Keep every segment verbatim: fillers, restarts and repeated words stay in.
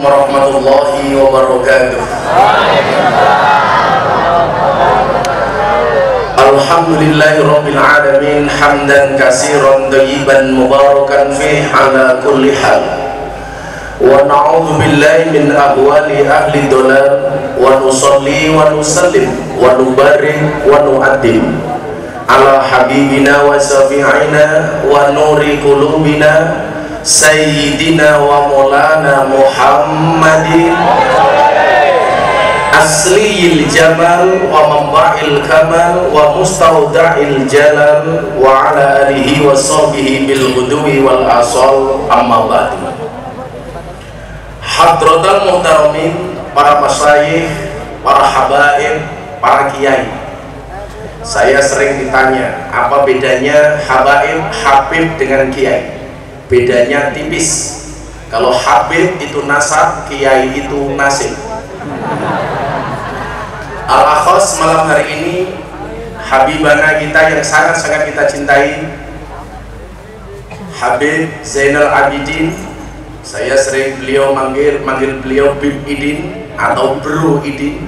warahmatullahi wabarakatuh. Alhamdulillahi rabbil alamin hamdan katsiran thayyiban mubarakan fih ala kulli hal. Wa na'udzu billahi min ahwali ahli dhalal wa nusalli wa nusallim wa nubarik wa nu'addim ala habibina wa syafi'ina wa nuri qulubina sayyidina wa maulana Muhammadin asliyil jamal wa mamba'il kamal wa mustawda'il jalal wa ala alihi wa sahbihi bil ghudwi wal asal amma ba'du. Hadratul muhtaramin, para masyayikh, para habaib, para kiai. Saya sering ditanya, apa bedanya habaib, habib dengan kiai? Bedanya tipis. Kalau habib itu nasab, kiai itu nasib. Al-akhos malam hari ini habibana kita yang sangat-sangat kita cintai, Habib Zainal Abidin. Saya sering beliau manggil manggil beliau Bib Idin atau Bro Idin.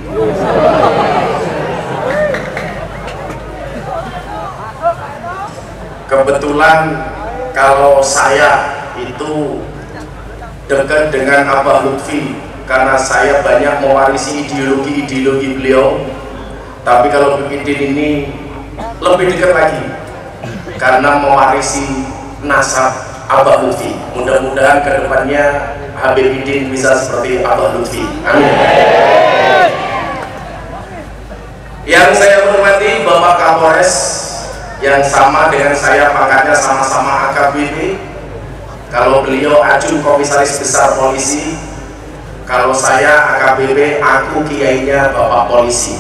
Kebetulan kalau saya itu dekat dengan Abah Lutfi karena saya banyak mewarisi ideologi-ideologi beliau. Tapi kalau Bib Idin ini lebih dekat lagi karena mewarisi nasab Abah Lutfi. Mudah-mudahan kedepannya Habib Idin bisa seperti Abah Lutfi. Amin. Yang saya hormati Bapak Kapolres yang sama dengan saya pangkatnya sama-sama A K B P. Kalau beliau Ajun Komisaris Besar Polisi, kalau saya A K B P, aku kiainya Bapak Polisi.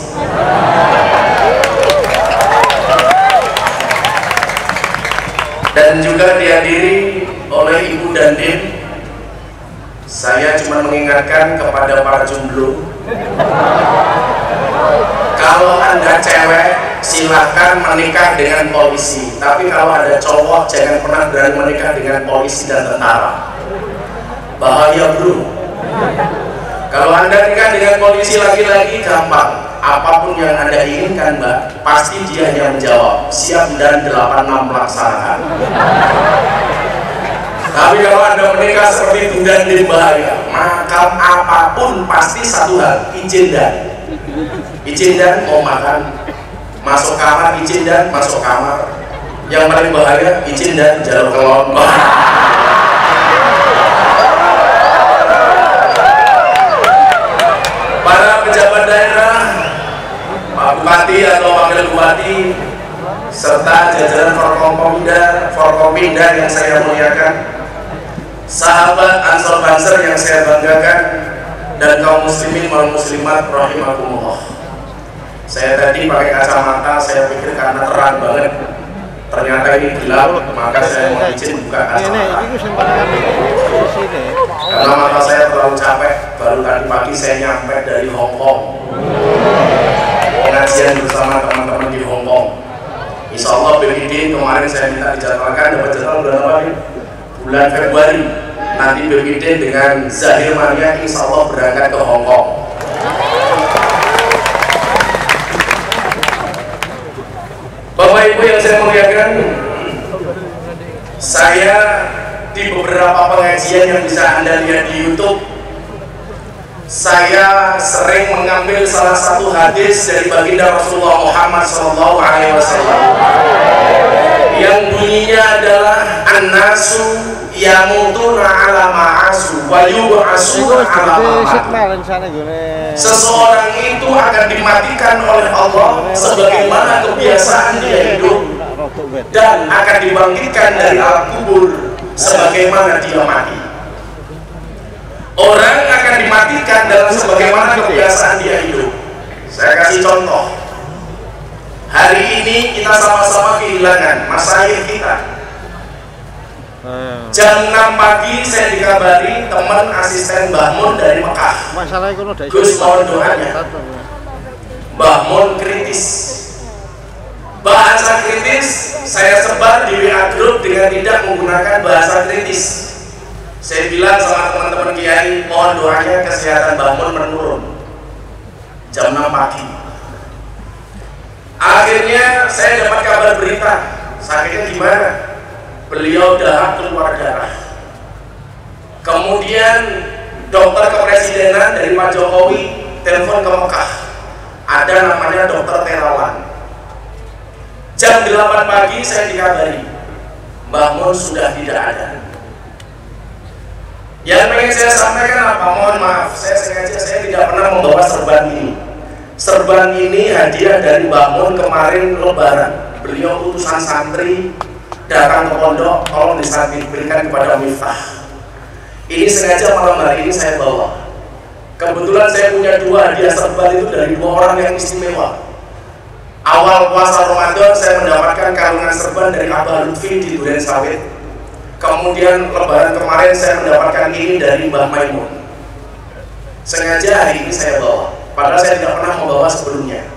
Dan juga dihadiri oleh Ibu Dandim. Saya cuma mengingatkan kepada para jomblo, kalau Anda cewek silahkan menikah dengan polisi, tapi kalau ada cowok jangan pernah berani menikah dengan polisi dan tentara. Bahaya bro. Kalau Anda nikah dengan polisi laki-laki gampang, apapun yang Anda inginkan Mbak, pasti dia hanya menjawab siap dan delapan enam melaksanakan. Tapi kalau Anda menikah seperti Bunda Dandim bahaya, maka apapun pasti satu hal, izin dan izin dan mau makan, masuk kamar izin dan masuk kamar. Yang paling bahaya izin dan jalur kelon. Para pejabat daerah, Pak Bupati atau Wakil Bupati, serta jajaran Forkompinda, Forkompinda yang saya muliakan, sahabat Ansor Banser yang saya banggakan, dan kaum muslimin dan muslimat rahimakumullah. Saya tadi pakai kacamata, saya pikir karena terang banget, ternyata ini gelap, maka saya mau izin buka kacamata. Karena mata saya terlalu capek, baru tadi pagi saya nyampe dari Hong Kong, pengajian bersama teman-teman di Hong Kong. Insya Allah B I D kemarin saya minta dijadwalkan, dapat jadwal bulan apa ini? Bulan Februari. Nanti B I D dengan Zahir Mania insya Allah berangkat ke Hong Kong. Bapak Ibu yang saya muliakan, saya di beberapa pengajian yang bisa Anda lihat di YouTube, saya sering mengambil salah satu hadis dari baginda Rasulullah Muhammad shallallahu alaihi wasallam yang bunyinya adalah an-nasu yamutuna ala ma'asu wa yub'asuna ala ma'asu. Seseorang itu akan dimatikan oleh Allah sebagaimana kebiasaan dia hidup, dan akan dibangkitkan dari alam kubur sebagaimana dia mati. Orang akan dimatikan dalam sebagaimana kebiasaan dia hidup. Saya kasih contoh. Hari ini kita sama-sama kehilangan masyayikh kita. Jam enam pagi saya dikabari teman asisten Mbah Mun dari Mekah. Gus mohon doanya. Mbah Mun kritis. Bahasa kritis saya sebar di W A group dengan tidak menggunakan bahasa kritis. Saya bilang sama teman-teman kiai, mohon doanya kesehatan Mbah Mun menurun. Jam enam pagi. Akhirnya saya dapat kabar berita, sakitnya gimana? Beliau dahak keluar darah. Kemudian dokter kepresidenan dari Pak Jokowi telepon ke Mekah. Ada namanya dokter Terawan. Jam delapan pagi saya dikabari Mbah Mun sudah tidak ada. Yang pengen saya sampaikan apa? Mohon maaf, saya sengaja saya tidak pernah membawa serban ini. Serban ini hadiah dari Mbah Mun kemarin Lebaran. Beliau utusan santri datang ke pondok, tolong diberikan kepada Miftah. Ini sengaja malam hari ini saya bawa. Kebetulan saya punya dua hadiah serban itu dari dua orang yang istimewa. Awal puasa Ramadan saya mendapatkan kalungan serban dari Abah Lutfi di Duren Sawit. Kemudian Lebaran kemarin saya mendapatkan ini dari Mbah Maimun. Sengaja hari ini saya bawa, padahal saya tidak pernah membawa sebelumnya.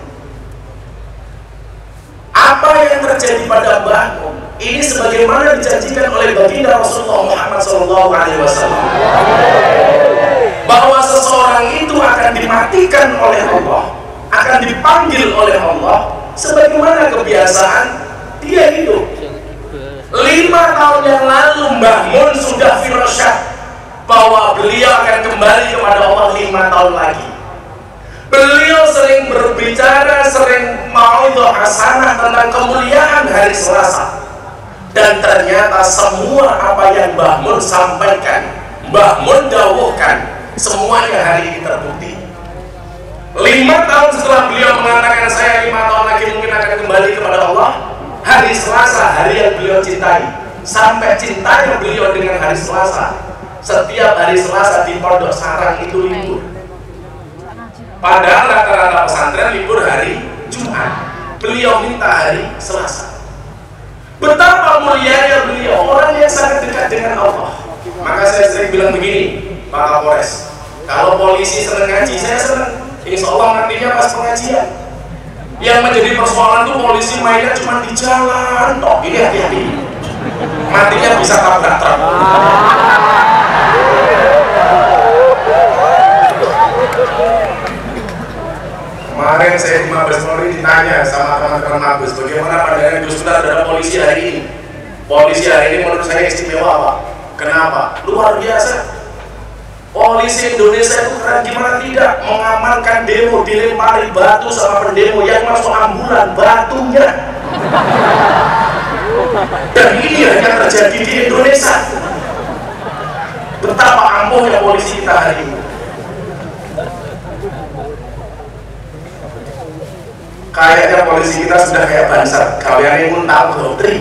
Apa yang terjadi pada Mbah Mun ini sebagaimana dijanjikan oleh baginda Rasulullah Muhammad shallallahu alaihi wasallam, bahwa seseorang itu akan dimatikan oleh Allah, akan dipanggil oleh Allah sebagaimana kebiasaan dia hidup. Lima tahun yang lalu Mbah Mun sudah firasat bahwa beliau akan kembali kepada Allah lima tahun lagi. Beliau sering berbicara, sering mauidhah hasanah tentang kemuliaan hari Selasa. Dan ternyata semua apa yang Mbah Mun sampaikan, Mbah Mun dawuhkan, semuanya hari ini terbukti. Lima tahun setelah beliau mengatakan saya lima tahun lagi mungkin akan kembali kepada Allah, hari Selasa, hari yang beliau cintai, sampai cintanya beliau dengan hari Selasa, setiap hari Selasa di Pondok Sarang itu libur. Padahal rata-rata pesantren libur hari Jumat, beliau minta hari Selasa. Betapa mulianya beliau, orang yang sangat dekat dengan Allah. Maka saya sering bilang begini, Pak Kapolres, kalau polisi senang ngaji, saya senang. Insya Allah nantinya pas pengajian. Yang menjadi persoalan itu polisi mainnya cuma di jalan, toh ini hati-hati, matinya bisa tabrak truk. Kemarin saya di Mabes Polri ditanya sama teman-teman Mabes, bagaimana pandangan Gus Miftah terhadap polisi hari ini? Polisi hari ini menurut saya istimewa, Pak. Kenapa? Luar biasa. Polisi Indonesia itu keren, gimana tidak mengamankan demo, dilempari batu sama pendemo yang masuk ambulan batunya. Dan ini yang terjadi di Indonesia. Betapa ampuhnya polisi kita hari ini. Kayaknya polisi kita sudah kayak Bansar, kalian pun tahu Gotri.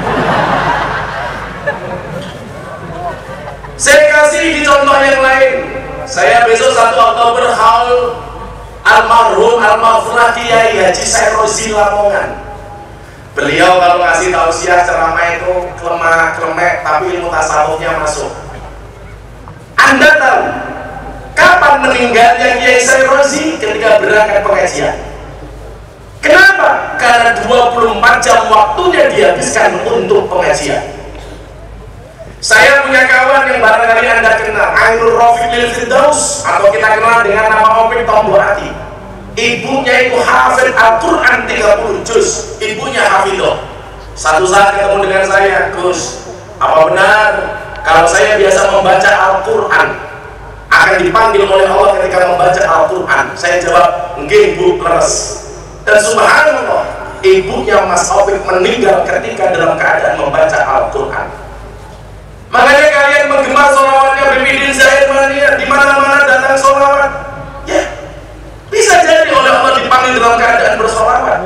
Saya kasih di contoh yang lain. Saya besok satu Oktober haul almarhum almarhumah Kiai Haji Sairozi Lamongan. Beliau kalau ngasih tausiah ceramah itu kelemah kelemek, tapi ilmu tasawufnya masuk. Anda tahu kapan meninggalnya Kiai Sairozi? Ketika berangkat pengajian. Kenapa? Karena dua puluh empat jam waktunya dihabiskan untuk pengajian. Saya punya kawan yang barangkali Anda kenal, Ainul Rafiq Lil Firdaus, atau kita kenal dengan nama Opik Tombo Hati. Ibunya itu hafid Al-Quran tiga puluh juz, ibunya hafidoh. Satu saat ketemu dengan saya, Gus, apa benar kalau saya biasa membaca Al-Quran akan dipanggil oleh Allah ketika membaca Al-Quran? Saya jawab, nggih Bu, leres. Dan subhanallah, ibunya Mas Opik meninggal ketika dalam keadaan membaca Al-Quran. Makanya kalian menggemar sholawatnya Bibidin Zahid Mania, di mana-mana datang sholawat. Ya, bisa jadi oleh Allah dipanggil dalam keadaan bersolawat.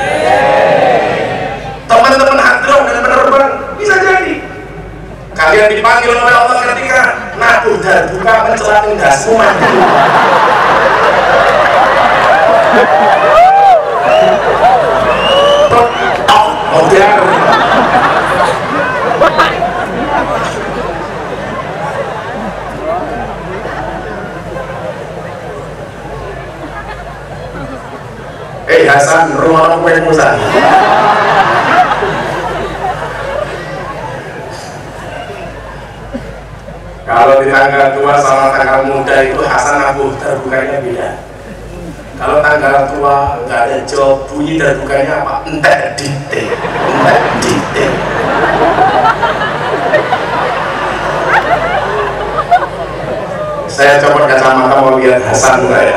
Teman-teman hadroh dan penerbang, bisa jadi kalian dipanggil oleh Allah ketika nabuh dan buka mencelat indasmu mati. Oh, dia Eh Hasan, rumah kue Musa. Kalau di tanggal tua sama tanggal muda itu hasanah terbukanya beda. Kalau tanggal tua nggak ada job, bunyi terbukanya apa? Entek dite, entek dite. Saya copot kacamata mau lihat Hasan saya.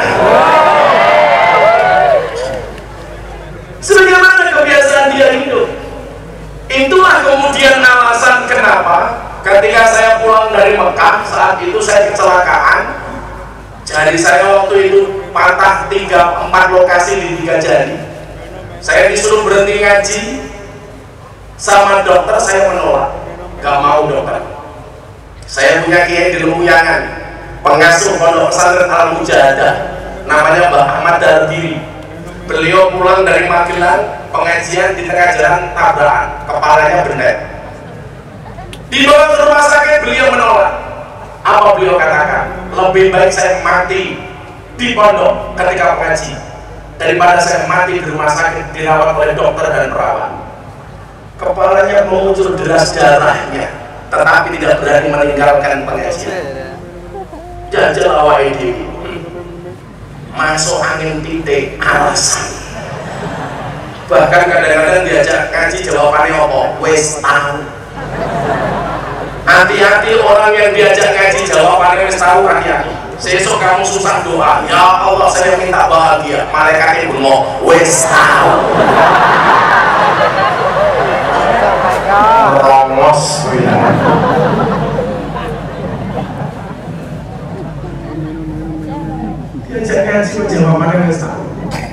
Sebagaimana kebiasaan dia hidup. Itulah kemudian alasan kenapa ketika saya pulang dari Mekah, saat itu saya kecelakaan, jari saya waktu itu patah tiga empat lokasi di tiga jari. Saya disuruh berhenti ngaji sama dokter, saya menolak, gak mau dokter. Saya punya kiai di Lemuyangan, pengasuh pondok pesantren Al Mujahadah, namanya Mbah Ahmad Dardiri. Beliau pulang dari Magelang, pengajian di tengah jalan tabrakan, kepalanya benet. Dibawa ke rumah sakit, beliau menolak. Apa beliau katakan? Lebih baik saya mati di pondok ketika mengaji daripada saya mati di rumah sakit dirawat oleh dokter dan perawat. Kepalanya mengucur deras darahnya, tetapi tidak berani meninggalkan pengajian. Jajal awake dhewe. Masuk angin titik alasan. Bahkan kadang-kadang diajak ngaji jawabannya apa? Wes tahu. Hati-hati orang yang diajak ngaji jawabannya wes tahu, hati-hati. Sesok kamu susah doa, ya Allah saya minta bahagia, malaikatnya bengok, wes tahu. Rongos ya. Diajak ngaji jawabannya wes tahu.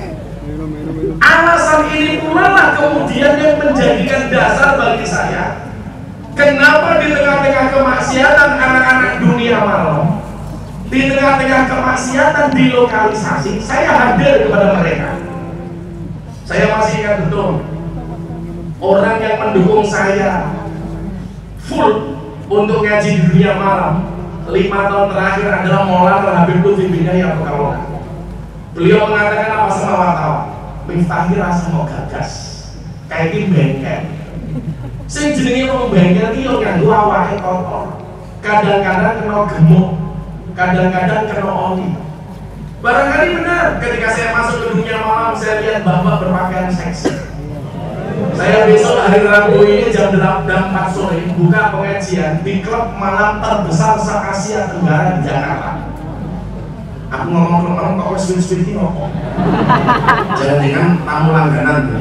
Alasan ini pula lah kemudian yang menjadikan dasar bagi saya kenapa di tengah-tengah kemaksiatan anak-anak dunia malam, di tengah-tengah kemaksiatan di lokalisasi, saya hadir kepada mereka. Saya masih ingat betul orang yang mendukung saya full untuk ngaji di dunia malam lima tahun terakhir adalah Maulana Habib Lutfi bin Yahya Pekalongan. Beliau mengatakan apa sama wartawan? Miftahi rasa mau gagas kayak ini bengkel. Sing jenenge wong bengkel iki yo nganggo awake kotor. Kadang-kadang kena gemuk, kadang-kadang kena oli. Barangkali benar ketika saya masuk ke dunia malam saya lihat bapak berpakaian seksi. Saya besok hari Rabu ini jam empat sore buka pengajian di klub malam terbesar se-Asia Tenggara di Jakarta. Aku ngomong-ngomong kok wis wis iki kok. Jangan tamu langganan.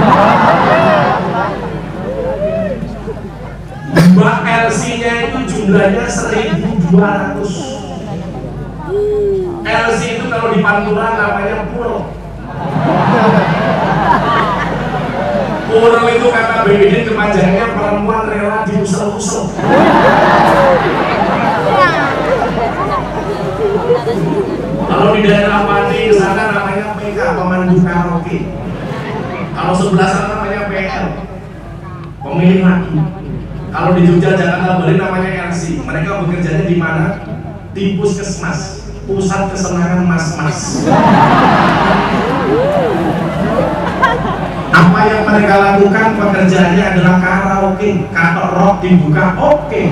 Mbak L C-nya itu jumlahnya seribu dua ratus. L C itu kalau di Pantura namanya pur. Pur itu kata B B D kepanjangannya perempuan rela diusel-usel. Kalau di daerah Pati ke sana namanya P K, pemandu karaoke. Kalau sebelah sana namanya P L, pemilih laki. Kalau di Jogja, Jakarta, Bali namanya L C. Mereka bekerjanya di mana? Di puskesmas, pusat kesenangan mas-mas. Apa yang mereka lakukan pekerjaannya adalah karaoke, kata rock dibuka oke. Okay.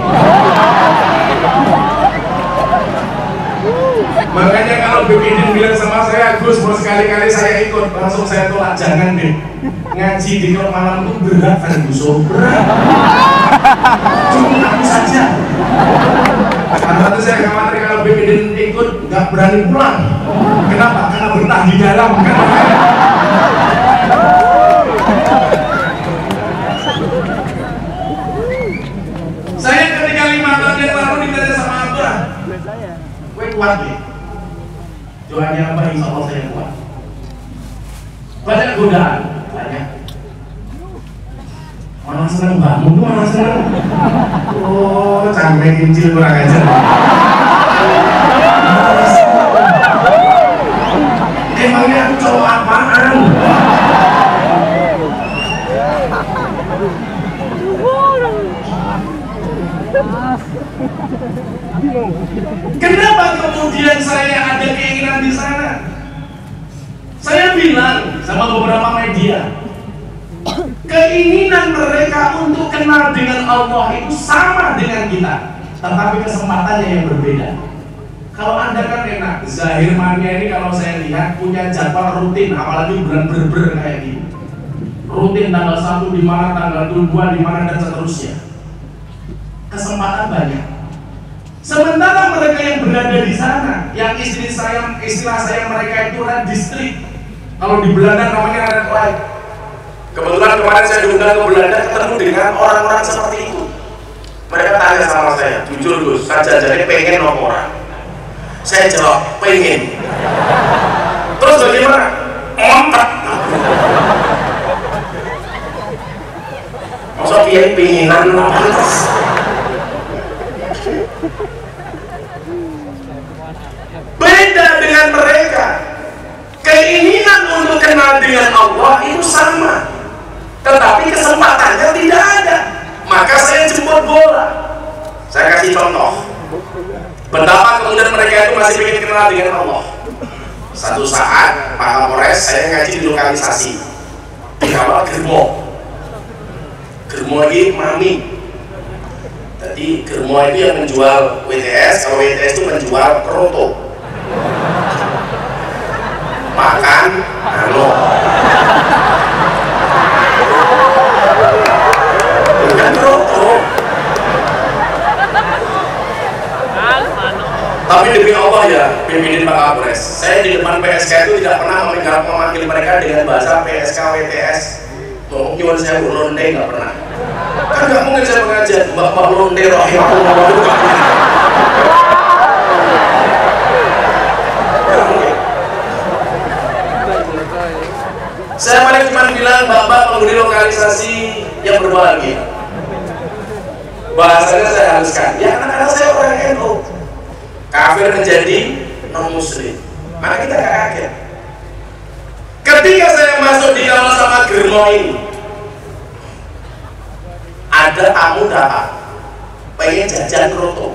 Makanya kalau B P D bilang sama saya, Gus, mau sekali-kali saya ikut, langsung saya tolak, jangan deh. Ngaji di klub malam itu berat, Ferguson, berat. Cuma aku saja. Karena itu saya khawatir kalau B P D ikut, nggak berani pulang. Kenapa? Karena betah di dalam. Kan? Saya ketika lima tahun yang lalu ditanya sama Abah, gue kuat deh. Doanya apa? Insya Allah saya kuat. Banyak godaan, banyak. Malah seneng bangun tuh, malah seneng. Oh, cantik kincil kurang aja. Emangnya aku cowok apaan? Kenapa kemudian saya ada keinginan di sana? Saya bilang sama beberapa media, keinginan mereka untuk kenal dengan Allah itu sama dengan kita. tetapi kesempatannya yang berbeda. Kalau Anda kan enak, Zahir Mania ini kalau saya lihat punya jadwal rutin, apalagi bulan ber-ber kayak gini. Rutin tanggal satu di mana, tanggal dua di mana, dan seterusnya. Kesempatan banyak. Sementara mereka yang berada di sana, yang istri saya, istilah saya mereka itu red district. Kalau di Belanda namanya red light. Kebetulan kemarin saya diundang ke Belanda, ketemu dengan orang-orang seperti itu. Mereka tanya sama saya, jujur Gus, saya jadi pengen nomor orang. Saya jawab, pengen. Terus bagaimana? Ontak. Maksudnya dia pengenan pantas. Beda dengan mereka. Keinginan untuk kenal dengan Allah itu sama, tetapi kesempatannya tidak ada. Maka saya jemput bola. Saya kasih contoh betapa kemudian mereka itu masih ingin kenal dengan Allah. Satu saat Pak Kapolres, saya ngaji di lokalisasi di kawal Germo. Germo ini mami. Jadi Germo itu yang menjual W T S. Kalau W T S itu menjual kroto, makan anu bukan kroto. Tapi demi Allah ya, pimpinan Pak Kapolres, saya di depan P S K itu tidak pernah memanggil mereka dengan bahasa P S K W T S. Mau nyuwun saya Bu Londe, nggak pernah. Kan nggak mungkin saya mengajar Bapak Londe rahimahullah itu nggak mungkin. Nggak mungkin. Saya paling cuma bilang Bapak penghuni lokalisasi yang berbahagia. Bahasanya saya haluskan. Ya karena saya orang N U. Kafir menjadi non muslim, maka kita gak kaget. Ketika saya masuk di kawal sama Germo ini, ada tamu datang pengen jajan kroto.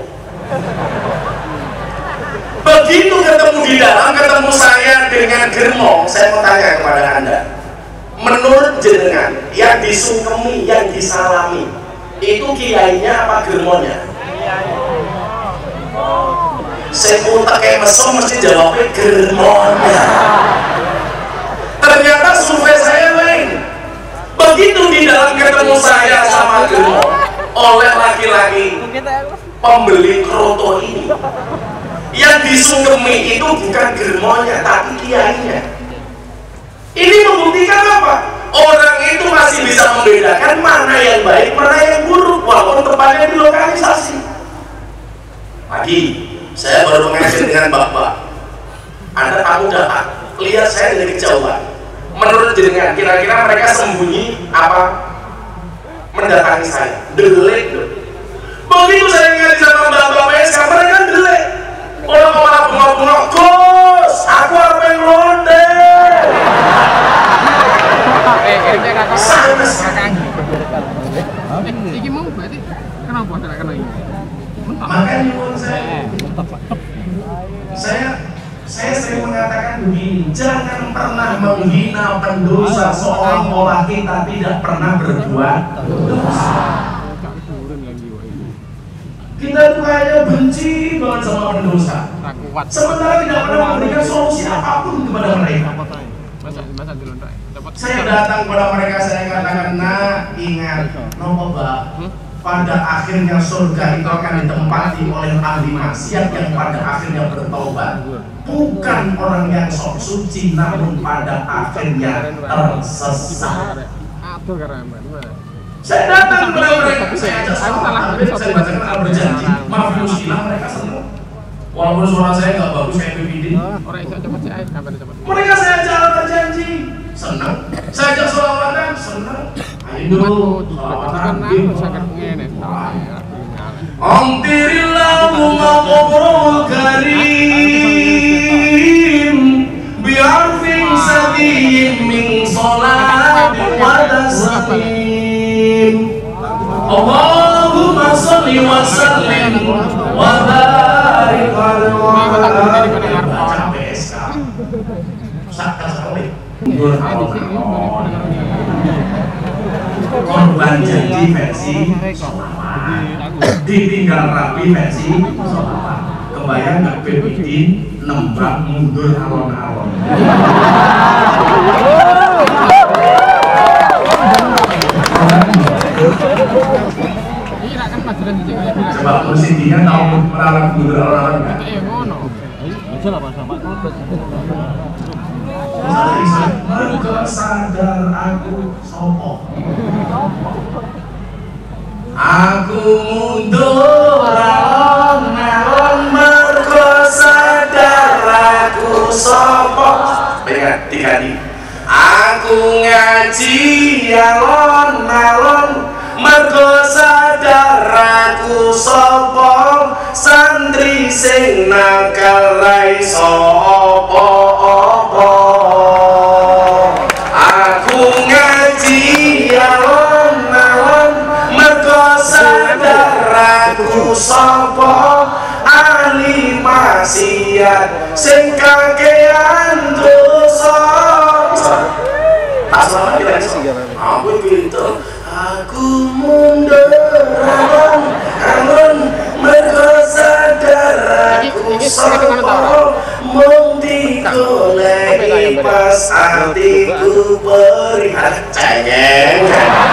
Begitu ketemu di dalam, ketemu saya dengan Germo, saya mau tanya kepada Anda, menurut jenengan yang disungkemi, yang disalami itu kiainya apa Germonya? Saya pun tak kayak mesum mesti jawabnya Germonya. Ternyata survei saya lain. Begitu di dalam ketemu saya sama Germo oleh laki-laki pembeli kroto ini, yang disungkemi itu bukan Germonya tapi kiainya. Ini membuktikan apa? Orang itu masih bisa membedakan mana yang baik, mana yang buruk, walaupun tempatnya di lokalisasi. Lagi saya baru mengajar dengan Bapak, ada tamu datang, lihat saya dari kejauhan. Menurut jenengan, kira-kira mereka sembunyi apa mendatangi saya? Delek. Begitu saya ngaji sama Bapak P S K, mereka delek. Orang malah bengok-bengok, Gus, aku apa yang londe? Sana sekarang. Ini mau berarti kenapa tidak kena ini? Makanya menurut saya, saya saya sering mengatakan begini, jangan pernah menghina pendosa seolah-olah kita tidak pernah berbuat dosa. Kita tuh kayaknya benci banget sama pendosa, sementara tidak pernah memberikan solusi apapun kepada mereka. Saya datang kepada mereka, saya katakan, nah ingat, nopo Mbak, pada akhirnya surga itu akan ditempati oleh ahli maksiat yang pada akhirnya bertobat, bukan orang yang sok suci, namun pada akhirnya tersesat. Saya datang kepada mereka, saya ajak salam, saya bacakan al berjanji, maaf muskilah, mereka senang. Walaupun suara saya nggak bagus kayak P P D, mereka saya ajak al berjanji, senang. Saya ajak sholawatan, senang. Ayo sholawatan, Amtirillahumma qabrul karim bi'arfin sadiyyin min salati wa taslim. Allahumma salli wa sallim wa barik ala baca P S K sakit sekali. Korban janji versi sholawat. ditinggal rapi versi sholawat. Kebayang nggak Bebidin nembang mundur alon-alon. Coba musiknya tahu melalang mundur alon-alon nggak? Mergo sadar aku sopo. Aku mundur alon-alon mergo sadar aku sopo. Ingat tiga kali. Aku ngaji alon-alon mergo sadar aku sopo. Santri sing nakal ra iso apa-apa. Aku ngaji alon-alon mergo sadar aku sapa. Ahli maksiat sing kakean dosa. Tak salah kita aku gitu. Aku mundur alon-alon mergo sadar aku sapa. Mung digoleki pas atiku berihat cengeng.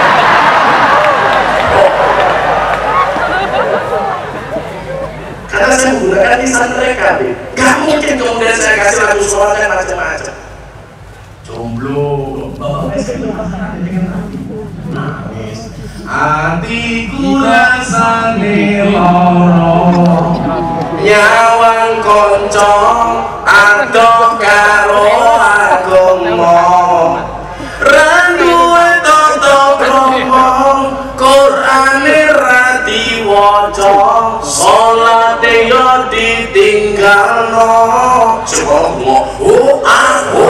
Karena saya menggunakan lisan mereka, gak mungkin kemudian saya kasih lagu sholat dan macam-macam. Jomblo, bapaknya saya itu pasangan dengan hati nangis. Hatiku rasane loro, nyawang konco adoh karo agama. Randuwe toto kromong Qur'ane ra diwaca, sholate yo ditinggalno. Coba oh aku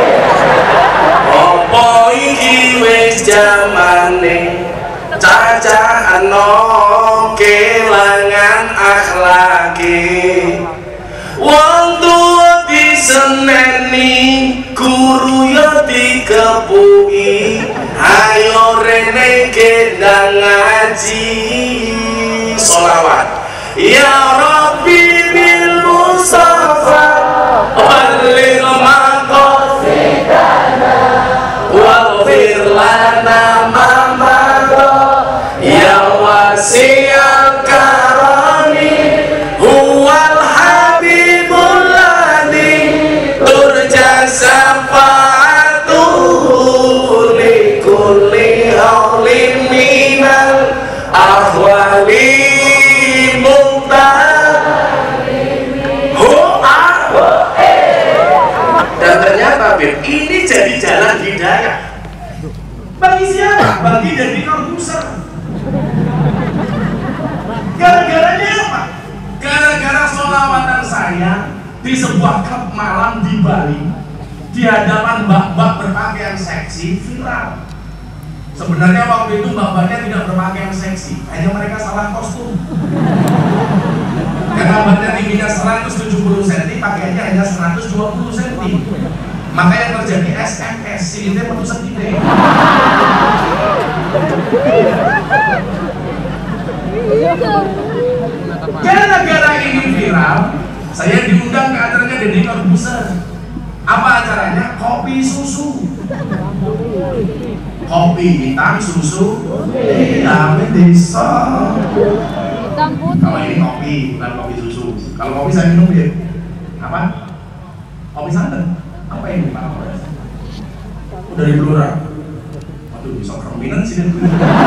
apa iki wis jamane cacahno kelangan akhlake. Wong tuwa diseneni, guru yo dikepuki. Ayo rene gendang ngaji sholawat. Ya Rabbi bil Mustafa walil maqasidana waghfir lana ma madha ya wasi'al karami huwal habibul ladhi turja syafa'atuhu li kulli hawlin minal ahwali. Dan ternyata ini jadi jalan hidayah bagi siapa? Bagi Deddy Corbuzier. Gara-garanya apa? Gara-gara sholawatan saya di sebuah klub malam di Bali, di hadapan mbak-mbak berpakaian seksi, viral. Sebenarnya waktu itu mbak-mbaknya tidak berpakaian seksi, hanya mereka salah kostum. Karena mbaknya tingginya seratus tujuh puluh sentimeter, pakaiannya hanya seratus dua puluh sentimeter. Maka yang terjadi S M S, silitnya penuh sendiri. Gara-gara ini viral, saya diundang ke acaranya Deddy Corbuzier. Apa acaranya? Kopi susu. Kopi hitam susu hitam desa. Kalau ini kopi bukan kopi susu. Kalau kopi saya minum ya apa? Kopi santan. Apa ini Pak? Dari Blora. Aduh bisa kereminan sih itu.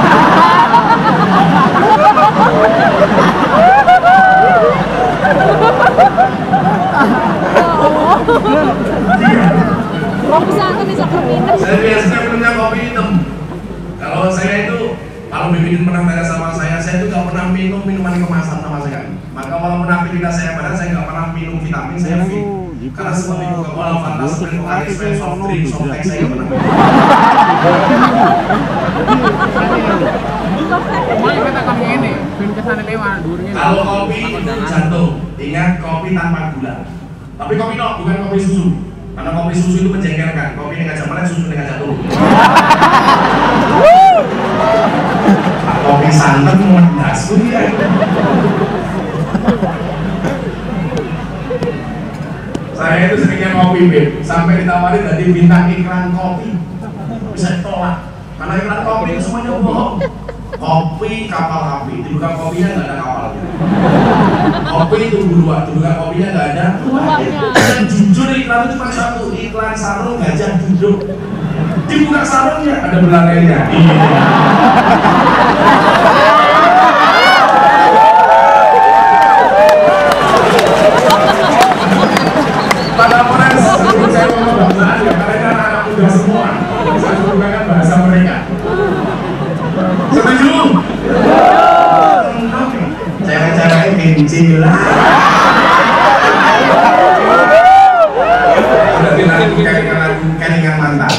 Kopi santan bisa kereminan. Saya biasanya minumnya kopi hitam. Kalau saya itu, kalau Bebidin pernah tanya sama saya, saya itu gak pernah minum minuman kemasan sama sekali. Maka walaupun aktivitas saya pada saya gak pernah minum vitamin, saya fit. Karena seperti Coca-Cola, Fanta, Sprite, Pocari, soft drink, soft drink saya gak pernah minum. Kalau kopi itu jantung, ingat kopi tanpa gula. Tapi kopi no, bukan kopi susu. Karena kopi susu itu menjengkelkan, kopi ini ngajak mana, susu ini ngajak turun. Kopi santan medas pun ya. Saya itu seringnya ngopi, Beb, sampai ditawari dari bintang iklan kopi bisa ditolak karena iklan kopi itu semuanya bohong. Kopi kapal api, dibuka kopinya nggak ada kapalnya. Kopi itu buruan, dibuka kopinya nggak ada. Dan jujur iklan itu cuma satu, iklan sarung gajah duduk. Dibuka sarungnya ada belalainya. Pada orang saya ngomong bahasa ya, karena anak muda semua saya menggunakan bahasa mereka. Setuju? Cara-caranya kencing lah. Berarti nanti kelingan mantan.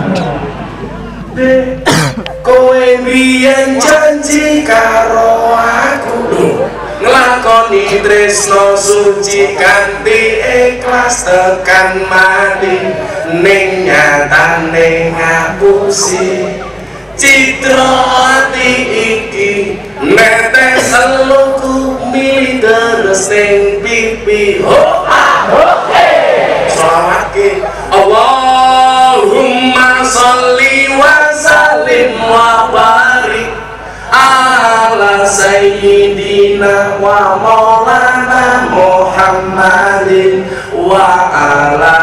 Kowe biyen janji karo aku nglakoni tresno suci kanthi ikhlas tekan mati ning nyatane ngapusi citra ati iki netes eluku mili terus ning pipi ho ah ho hey selawatke Allahumma sholli wa sallim wa barik ala sayyidina wa maulana Muhammadin wa ala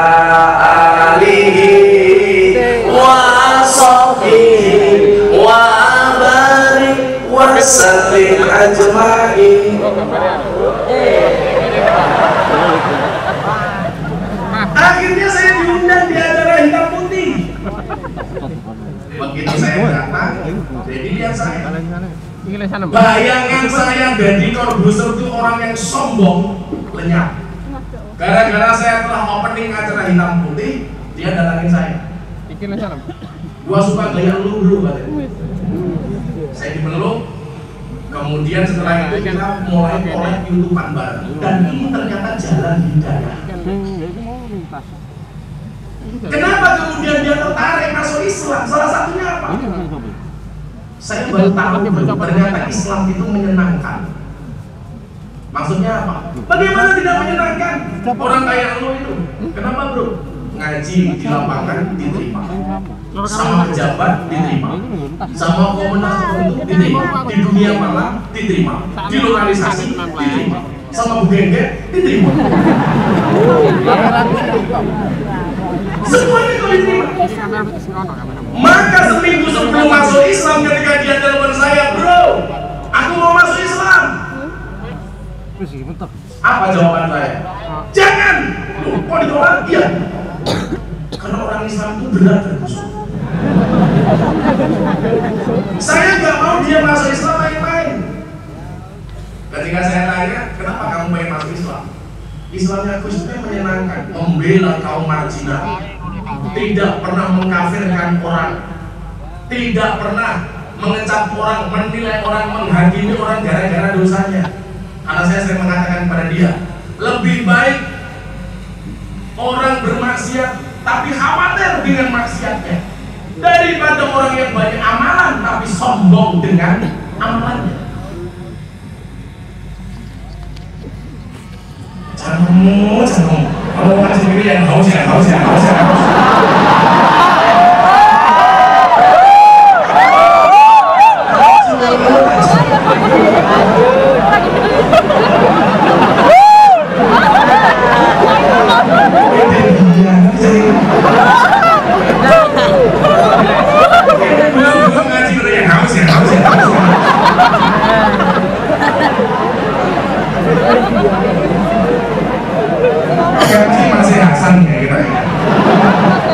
alihi wa sahbihi wa barik wa sallim ajma'in. Akhirnya saya diundang di acara hitam putih. Begitu saya datang, jadi lihat saya. Bayangan saya jadi Corbuzier itu orang yang sombong, lenyap. Gara-gara saya telah opening acara hitam putih, dia datangin saya. Gua suka gaya lu dulu katanya. Saya dipeluk, kemudian setelah itu kita mulai oleh YouTubean bareng. Dan ini ternyata jalan hidayah. Kenapa kemudian dia tertarik masuk Islam? Salah satunya apa? Saya baru tahu ternyata Islam itu menyenangkan. Maksudnya apa? Bagaimana tidak menyenangkan? Orang kayak lu itu. Kenapa bro? Ngaji di lapangan diterima, sama pejabat diterima, sama komunitas tertentu diterima, di dunia malam diterima, di lokalisasi diterima, sama bugengge diterima. Semuanya kau diterima. Maka seminggu sebelum masuk Islam ketika dia telepon saya, bro, aku mau masuk Islam. Apa jawaban saya? Jangan. Loh, kok ditolak? Iya. Karena orang Islam itu berat dan khusyuk. Saya nggak mau dia masuk Islam main-main. Ketika saya tanya, kenapa kamu pengen masuk Islam? Islamnya Gus itu menyenangkan, membela kaum marginal, tidak pernah mengkafirkan orang, tidak pernah mengecap orang, menilai orang, menghakimi orang gara-gara dosanya. Karena saya sering mengatakan kepada dia, lebih baik orang bermaksiat tapi khawatir dengan maksiatnya daripada orang yang banyak amalan tapi sombong dengan amalannya. Janganmu, janganmu, kamu kan sendiri yang haus ya, haus ya, haus ya, haus. Masih Hasan ya kita.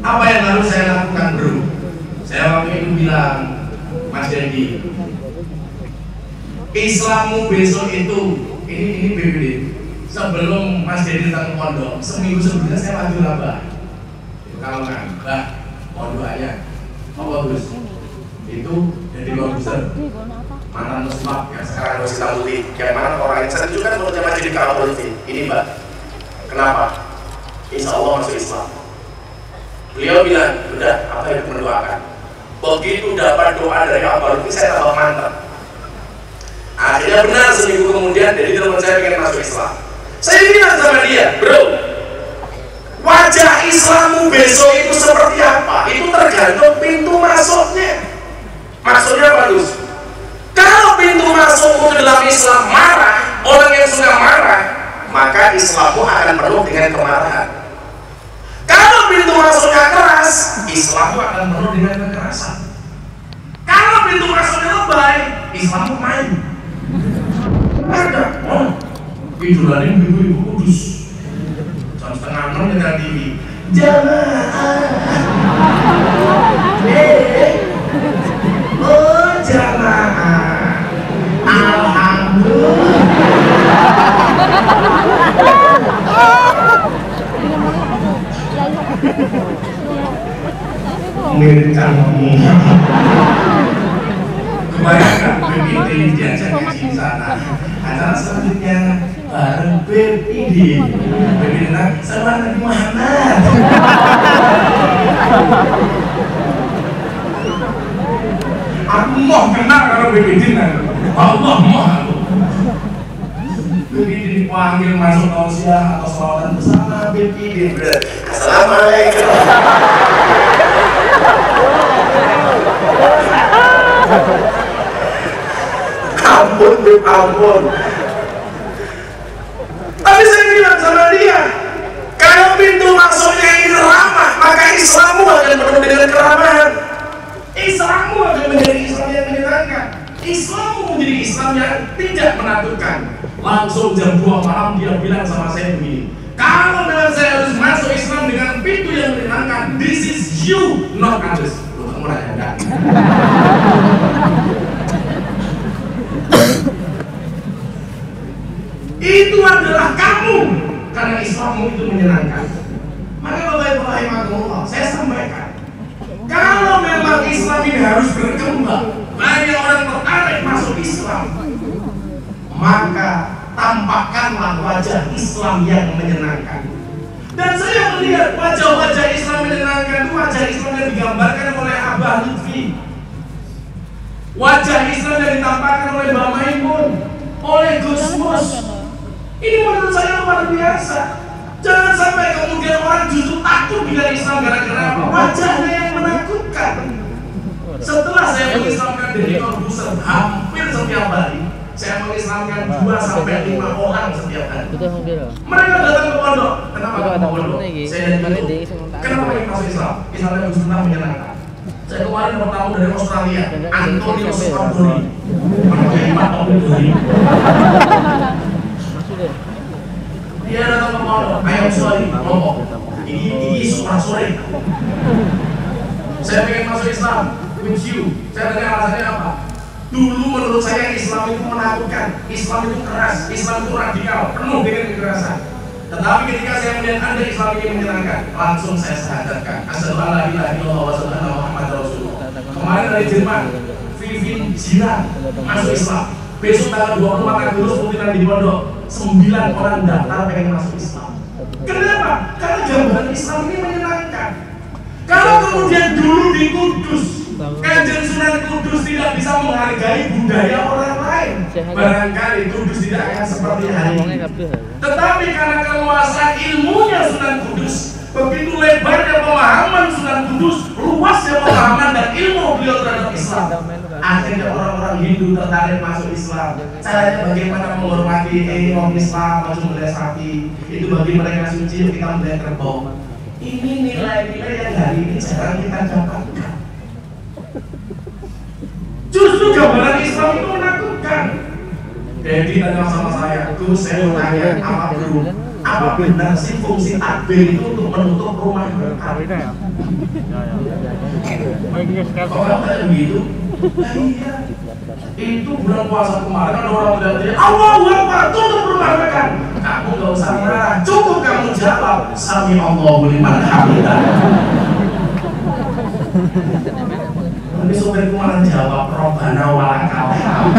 Apa yang harus saya lakukan, bro? Saya waktu itu bilang, Mas Dendi, Islammu besok itu, ini ini B B D. Sebelum Mas Dendi datang ke pondok, seminggu sebelumnya saya panggil Mbah. Kalau nggak, Mbah, pondok aja. Apa terus? Itu jadi komputer. Mantan muslim yang sekarang masih hitam putih. Yang mana orang yang saya tunjukkan menurutnya Mas Dendi kalau politik. Ini Mbah. Kenapa? Insya Allah masuk Islam. Beliau bilang, udah, apa yang mendoakan? Begitu dapat doa dari Abah Lutfi, saya tambah mantap. Akhirnya benar seminggu kemudian, jadi teman saya pengen masuk Islam. Saya bilang sama dia, bro, wajah Islammu besok itu seperti apa? Itu tergantung pintu masuknya. Maksudnya apa, Gus? Kalau pintu masukmu ke dalam Islam marah, orang yang suka marah, maka Islammu akan penuh dengan kemarahan. Kalau pintu masuknya keras, Islammu akan penuh dengan kekerasan. Kalau pintu masuknya lebay, Islammu main. Ada, oh, idolain ibu-ibu kudus. Jam setengah enam dengan T V. Jamaah, eh, oh jamaah, alhamdulillah. Mirip kamu. Kebayangkan B P D diajak ngaji di sana. Acara selanjutnya bareng B P D. B P D bilang, sama Nabi Muhammad. Aku mau kenal kalau B P D nanti. Allah mau aku. B P D dipanggil masuk tausiah atau salawatan bersama B P D. Assalamualaikum. Ampun, ampun. Tapi saya bilang sama dia, kalau pintu masuknya ini ramah, maka Islammu akan penuh dengan keramahan. Islammu akan menjadi Islam yang menyenangkan. Islammu menjadi Islam yang tidak menakutkan. Langsung jam dua malam dia bilang sama saya begini, kalau memang saya harus masuk Islam dengan pintu yang menyenangkan, this is you, not others. Loh, kamu nanya enggak? Itu adalah kamu, karena Islammu itu menyenangkan. Maka Bapak Ibu rahimahullah, saya sampaikan, kalau memang Islam ini harus berkembang, banyak orang tertarik masuk Islam, maka tampakkanlah wajah Islam yang menyenangkan. Dan saya melihat wajah-wajah Islam menyenangkan itu wajah Islam yang digambarkan oleh Abah Lutfi, wajah Islam yang ditampakkan oleh Mbak Maimun, oleh Gus Mus. Ini menurut saya luar biasa. Jangan sampai kemudian orang justru takut dengan Islam gara-gara wajahnya yang menakutkan. Setelah saya mengislamkan dari Corbuzier hampir setiap hari, saya mengislamkan dua sampai lima orang setiap hari. Mereka datang ke pondok. Kenapa ke pondok? Saya dari itu. Kenapa ingin masuk Islam? Islamnya Bismillah menyenangkan. Saya kemarin bertamu dari Australia, Antonio Scorboni. Pakai empat Australia. Dia datang ke pondok, ayo sorry, ngomong. Ini ini suara sore. Saya pengen masuk Islam, with you. Saya tanya alasannya apa? Dulu menurut saya Islam itu menakutkan, Islam itu keras, Islam itu radikal, penuh dengan kekerasan. Tetapi ketika saya melihat Anda Islam ini menyenangkan, langsung saya syahadatkan. Asyhadu an la ilaha illallah wa asyhadu anna Muhammadar Rasulullah. Kemarin dari Jerman, Vivin Jiran masuk Islam. Besok tanggal dua puluh empat Agustus pemilihan di pondok, sembilan orang daftar pengen masuk Islam. Kenapa? Karena gambaran Islam ini menyenangkan. Kalau kemudian dulu di Kudus, Kanjeng Sunan Kudus tidak bisa menghargai budaya orang lain, barangkali Kudus tidak akan seperti hari ini. Tetapi karena keluasan ilmunya Sunan Kudus, begitu lebarnya pemahaman Sunan Kudus, luasnya pemahaman dan ilmu beliau terhadap Islam, akhirnya orang-orang Hindu tertarik masuk Islam. Caranya bagaimana menghormati orang Islam, masuk melihat sapi, itu bagi mereka suci, kita melihat kerbau. Ini nilai-nilai yang hari ini jarang kita dapatkan. Justru gambaran Islam itu menakutkan. Jadi tanya sama saya, Gus, saya mau tanya, apa belum? Apa benar sih fungsi takbir itu untuk menutup rumah? mengangkat. ya? Ya, ya. Oh, ini sekali. Kalau kayak begitu, iya. Itu bulan puasa kemarin ada orang bilang, Allahu Akbar, tutup rumah makan. Kamu gak usah marah, cukup kamu jawab, Sami Allahu liman hamidah. Tapi sopirku malah jawab, Robbana walakal hamd.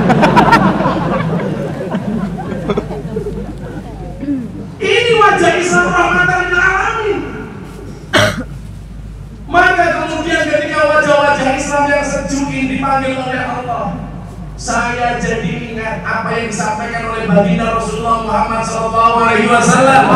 Ini wajah Islam rahmatan lil alamin. Maka kemudian ketika wajah-wajah Islam yang sejuk ini dipanggil oleh Allah, saya jadi ingat apa yang disampaikan oleh baginda Rasulullah Muhammad shallallahu alaihi wasallam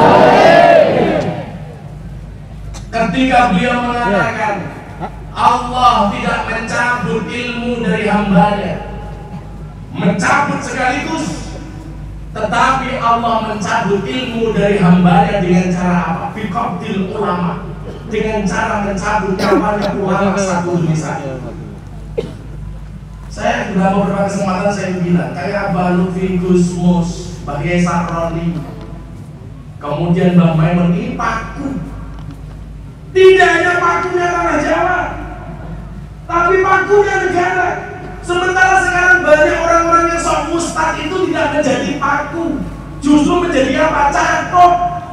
ketika beliau mengatakan Allah tidak mencabut ilmu dari hambanya, mencabut sekaligus, tetapi Allah mencabut ilmu dari hambanya dengan cara apa? Biqabdil ulama, dengan cara mencabut nyawanya ulama satu demi satu. Saya sudah beberapa kesempatan saya bilang kayak Mbak Lutfi Gusmus, Mbak Yesa Roni, kemudian Mbak Maimun, ini paku. Tidak hanya pakunya tanah Jawa, tapi pakunya negara. Sementara sekarang banyak orang-orang yang sok ustad itu tidak menjadi paku, justru menjadi apa? Catok.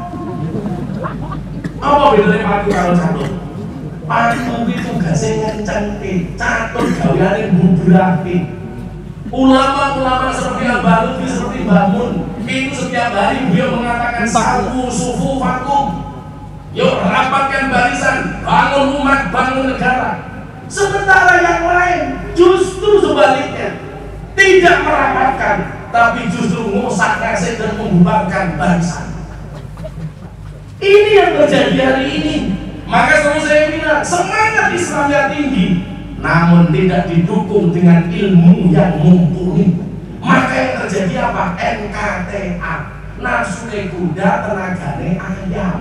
Apa bedanya paku kalau catok? Paku itu tugasnya ngencengke, catok gaweane bubrake. Ulama-ulama seperti Mbak Lutfi, seperti Mbak Mun, itu setiap hari beliau mengatakan sabu sufu vakum. Yuk rapatkan barisan, bangun umat, bangun negara. Sementara yang lain justru sebaliknya, tidak merapatkan, tapi justru ngosak ngasih dan membubarkan barisan. Ini yang terjadi hari ini. Maka selalu saya bilang, semangat Islamnya tinggi, namun tidak didukung dengan ilmu yang mumpuni. Maka yang terjadi apa? N K T A, nafsune kuda, tenagane ayam.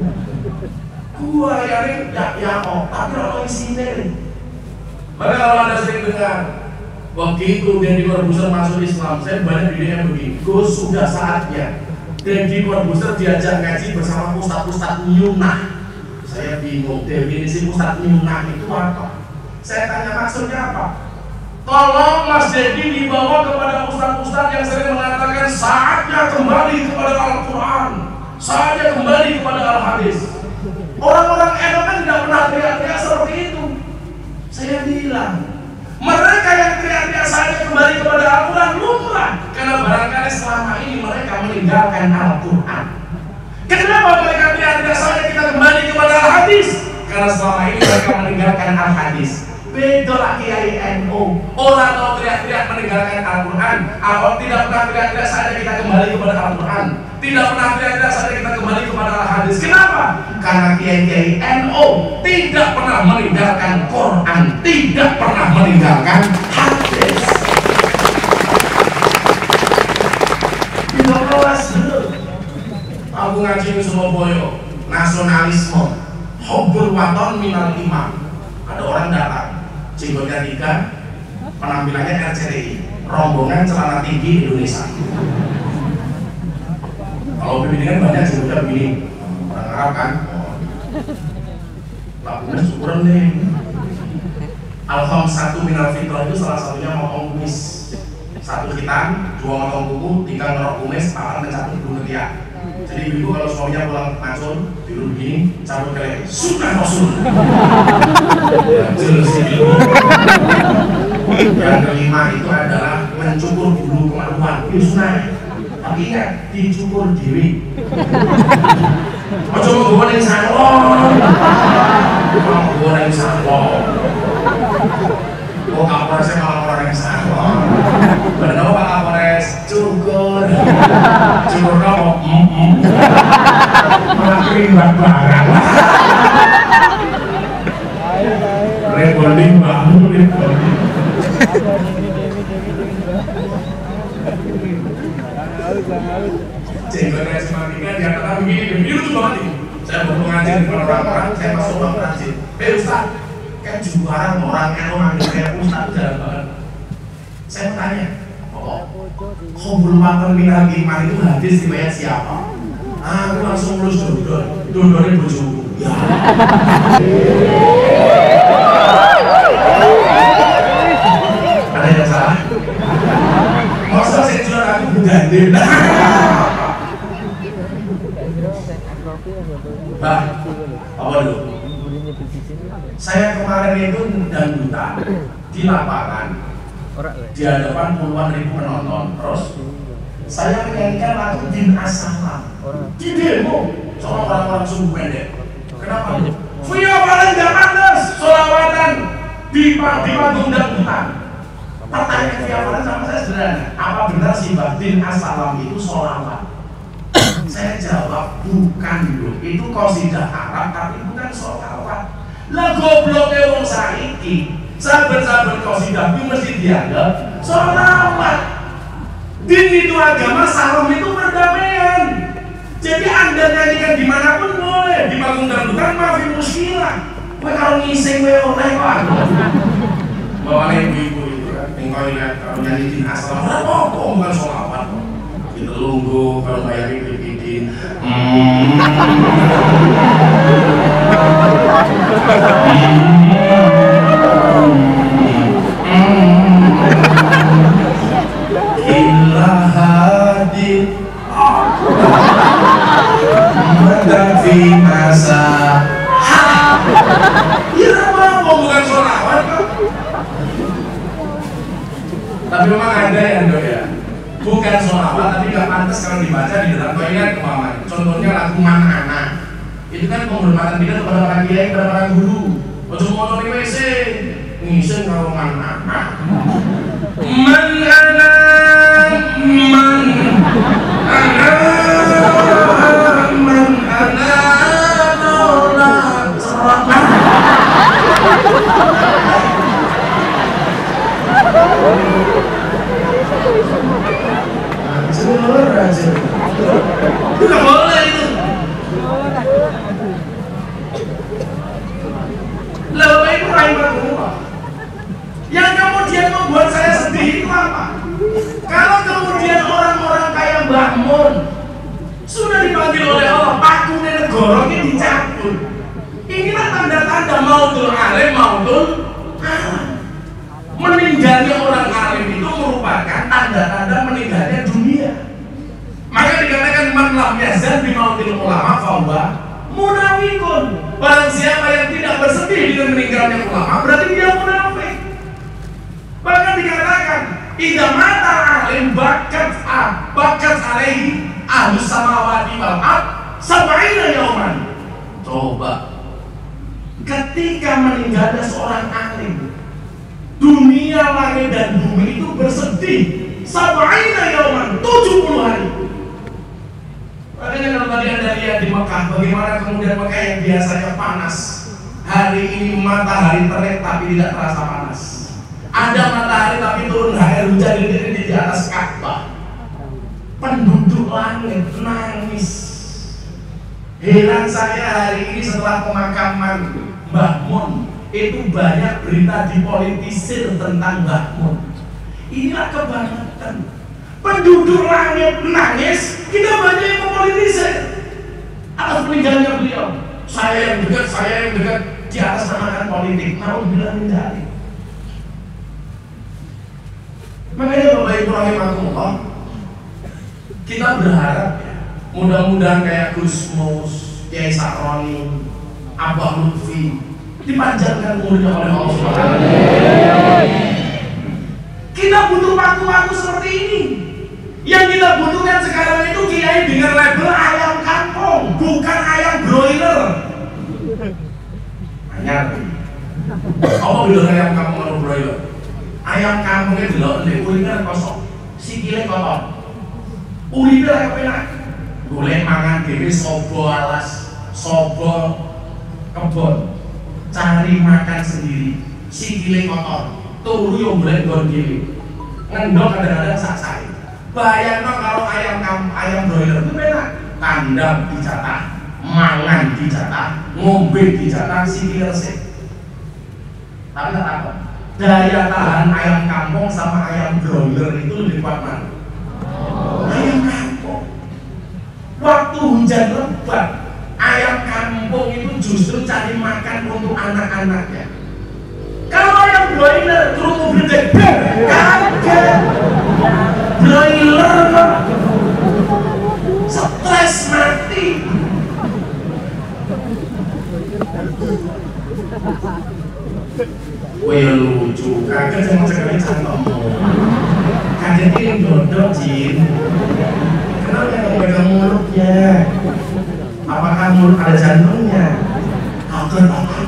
Gua ya ini ya ya oh, tapi orang isinya. Maka kalau anda sering dengar begitu Deddy Corbuzier masuk Islam, saya banyak videonya begini. Gus, sudah saatnya Deddy Corbuzier diajak ngaji bersama ustadz-ustadz nyunah. Saya bingung, definisi ustadz nyunah itu apa? Saya tanya maksudnya apa? Tolong Mas Deddy dibawa kepada ustadz-ustadz yang sering mengatakan saatnya kembali kepada Al-Quran, saatnya kembali kepada Al-Hadis. Orang-orang enak kan tidak pernah teriak-teriak seperti itu. Saya bilang, mereka yang teriak-teriak saatnya kembali kepada Al-Quran lumrah, karena barangkali selama ini mereka meninggalkan Al-Quran. Kenapa mereka teriak-teriak saatnya kita kembali kepada Al-Hadis? Karena selama ini mereka meninggalkan Al-Hadis. Beda lagi Kiai N U. Orang kalau teriak-teriak meninggalkan Al-Quran, atau tidak pernah teriak-teriak saatnya kita kembali kepada Al-Quran, tidak pernah teriak-teriak saatnya kita kembali kepada Al-Hadis. Kenapa? Karena Kiai-Kiai N U tidak pernah meninggalkan Quran, tidak pernah meninggalkan hadis. Tidak kelas dulu. Aku ngaji di Surabaya, nasionalisme, hubbul waton minal iman. Ada orang datang, jenggotnya tiga, penampilannya R C T I, rombongan celana tinggi Indonesia. Kalau pembimbingan banyak jenggotnya begini, orang Arab kan, lakunya syukuran nih. Alham satu minal fitrah itu salah satunya motong kumis, satu hitam, dua motong kuku, tiga ngerok kumis, tangan mencabut bulu ketiak. Jadi ibu kalau suaminya pulang mancun, tidur begini, cabut kelek, sunnah rasul. Jelas ini. Yang kelima itu adalah mencukur bulu kemaluan, itu sunnah. Tapi ingat, dicukur dewi. Ojo mau goreng salon, mau goreng salon. Oh Kapolresnya malah goreng salon. Benar Pak Kapolres, cukur, cukur kamu, malah keribat barang. Reboling banget, reboling. Jenggotnya sematikan dia kata begini, begini lucu banget ini. Saya baru mengajar dengan orang-orang, saya masuk ruang pengajian. Eh Ustaz, kan jualan orang yang orang yang kayak Ustaz jalan banget. Saya bertanya, oh, khobul makan minal iman itu hadis riwayat siapa? Ah, aku langsung lulus dodor, dodornya bojoku. Ya, Ada yang salah? Masa saya jual aku gede. Bah, apa dulu? Saya kemarin itu dangdutan di lapangan di hadapan puluhan ribu penonton. Terus saya menyanyikan lagu Din As-Salam di demo sama orang-orang sungguh pendek. Kenapa? Via paling gak pantas sholawatan di, di panggung dangdutan. Pertanyaan Via Valen sama saya sederhana, apa benar sih Mbak Din As-Salam itu sholawat? Saya jawab bukan dulu, itu qasidah Arab tapi bukan sholawat. Lah gobloknya wong saiki, saben-saben qasidah itu mesti dianggap sholawat. Din itu agama, salam itu perdamaian. Jadi Anda nyanyikan dimanapun boleh, di panggung dangdutan maafin muskilah. Kowe kalau ngising kowe oleh kok. Bawa ibu-ibu itu kan, engkau ingat kalau nyanyi Din As-Salam, apa bukan sholawat? Kita lunggu kalau bayarin bikin. Illa hadir Madafi masa. Ya apa bukan sholawat kok. Tapi memang ada yang dok ya, bukan sholawat tapi gak pantas kalau dibaca di dalam toilet kemaman. Contohnya lagu Man Ana, itu kan penghormatan kita kepada para kiai, kepada para guru. Ojo motor di W C ngisen kalau Man Ana. Man Ana, Man Ana, Man Ana, nolak selamat. Hancur, hancur. Itu gak boleh itu. Lah Bapak Ibu rahimahullah, yang kemudian membuat saya sedih itu apa? Kalau kemudian orang-orang kayak Mbah Mun sudah dipanggil oleh Allah, pakunya negara ini dicabut. Inilah tanda-tanda mautul alim, mautul alam. Meninggalnya orang alim itu merupakan tanda-tanda meninggalnya dunia. Maka dikatakan man lam yazal bi mautil ulama fahuwa munafiqun. Barang siapa yang tidak bersedih dengan meninggalnya ulama berarti dia munafik. Bahkan dikatakan idza mata alim bakat ab bakat alaihi ahlus samawati wal ard sab'ina yauman. Coba ketika meninggalnya seorang alim, dunia langit dan bumi itu bersedih sab'ina yauman, tujuh puluh hari. Makanya kalau tadi Anda lihat di Mekah, bagaimana kemudian Mekah yang biasanya panas, hari ini matahari terik tapi tidak terasa panas. Ada matahari tapi turun air hujan di, di atas Ka'bah. Penduduk langit nangis. Heran saya hari ini setelah pemakaman Mbah Mun, itu banyak berita dipolitisir tentang Mbah Mun. Inilah kebangetan. Penduduk langit nangis, kita banyak yang mempolitisir atas meninggalnya beliau. Saya yang dekat, saya yang dekat di atas namakan politik. Mau bilang menjadi. Makanya Bapak Ibu rahimahullah, kita berharap ya, mudah-mudahan kayak Gus Mus, Kiai Sakroni, Abah Lutfi dipanjangkan umurnya oleh Allah Subhanahu wa taala. Kita butuh waktu-waktu seperti ini. Yang kita butuhkan sekarang itu kiai dengan label ayam kampung, bukan ayam broiler. Anyar. Apa bedanya ayam kampung atau broiler? Ayam kampungnya delok ndek kuliner kosong, sikile kotor. Uripe ora kepenak. Golek mangan dhewe sobo alas, sobo kebon. Cari makan sendiri, sikile kotor. Turu yo golek nggon dhewe. Ngendok kadang-kadang sak-sak. Bayangno kalau ayam kampung, ayam broiler itu enak. Kandang dijatah, mangan dijatah, ngombe dijatah, sikile resik. Tapi tak apa. Daya tahan ayam kampung sama ayam broiler itu lebih kuat mana? Ayam kampung. Waktu hujan lebat, ayam kampung itu justru cari makan untuk anak-anaknya. Kalau yang broiler turun mobil gede, kaget. Broiler stres mati. Wih lucu, kaget sama sekali cangkemmu. Kaget ini dodok Jin. Kenapa yang pegang mulutnya? Apakah mulut ada jantungnya? Kaget apa?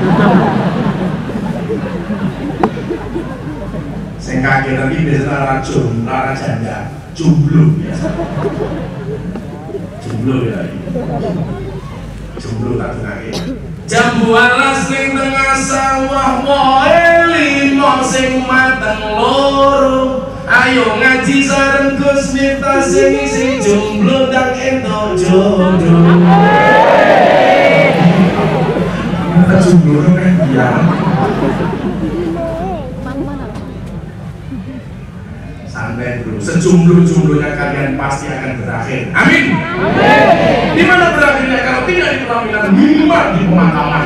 Saya kaget lagi biasanya lara jum, lara janda, jomblo biasa. Jomblo ya. Jomblo tak kaget. Jam walas ning tengah sawah wae limo sing mateng loro. Ayo ngaji sareng Gus Miftah sing isi jomblo tak ento jodoh. Kita jomblo kan dia. Santai dulu, sejomblo-jomblonya kalian pasti akan berakhir. Amin. Amin. Di mana berakhirnya kalau tidak di pelaminan, minimal di pemakaman.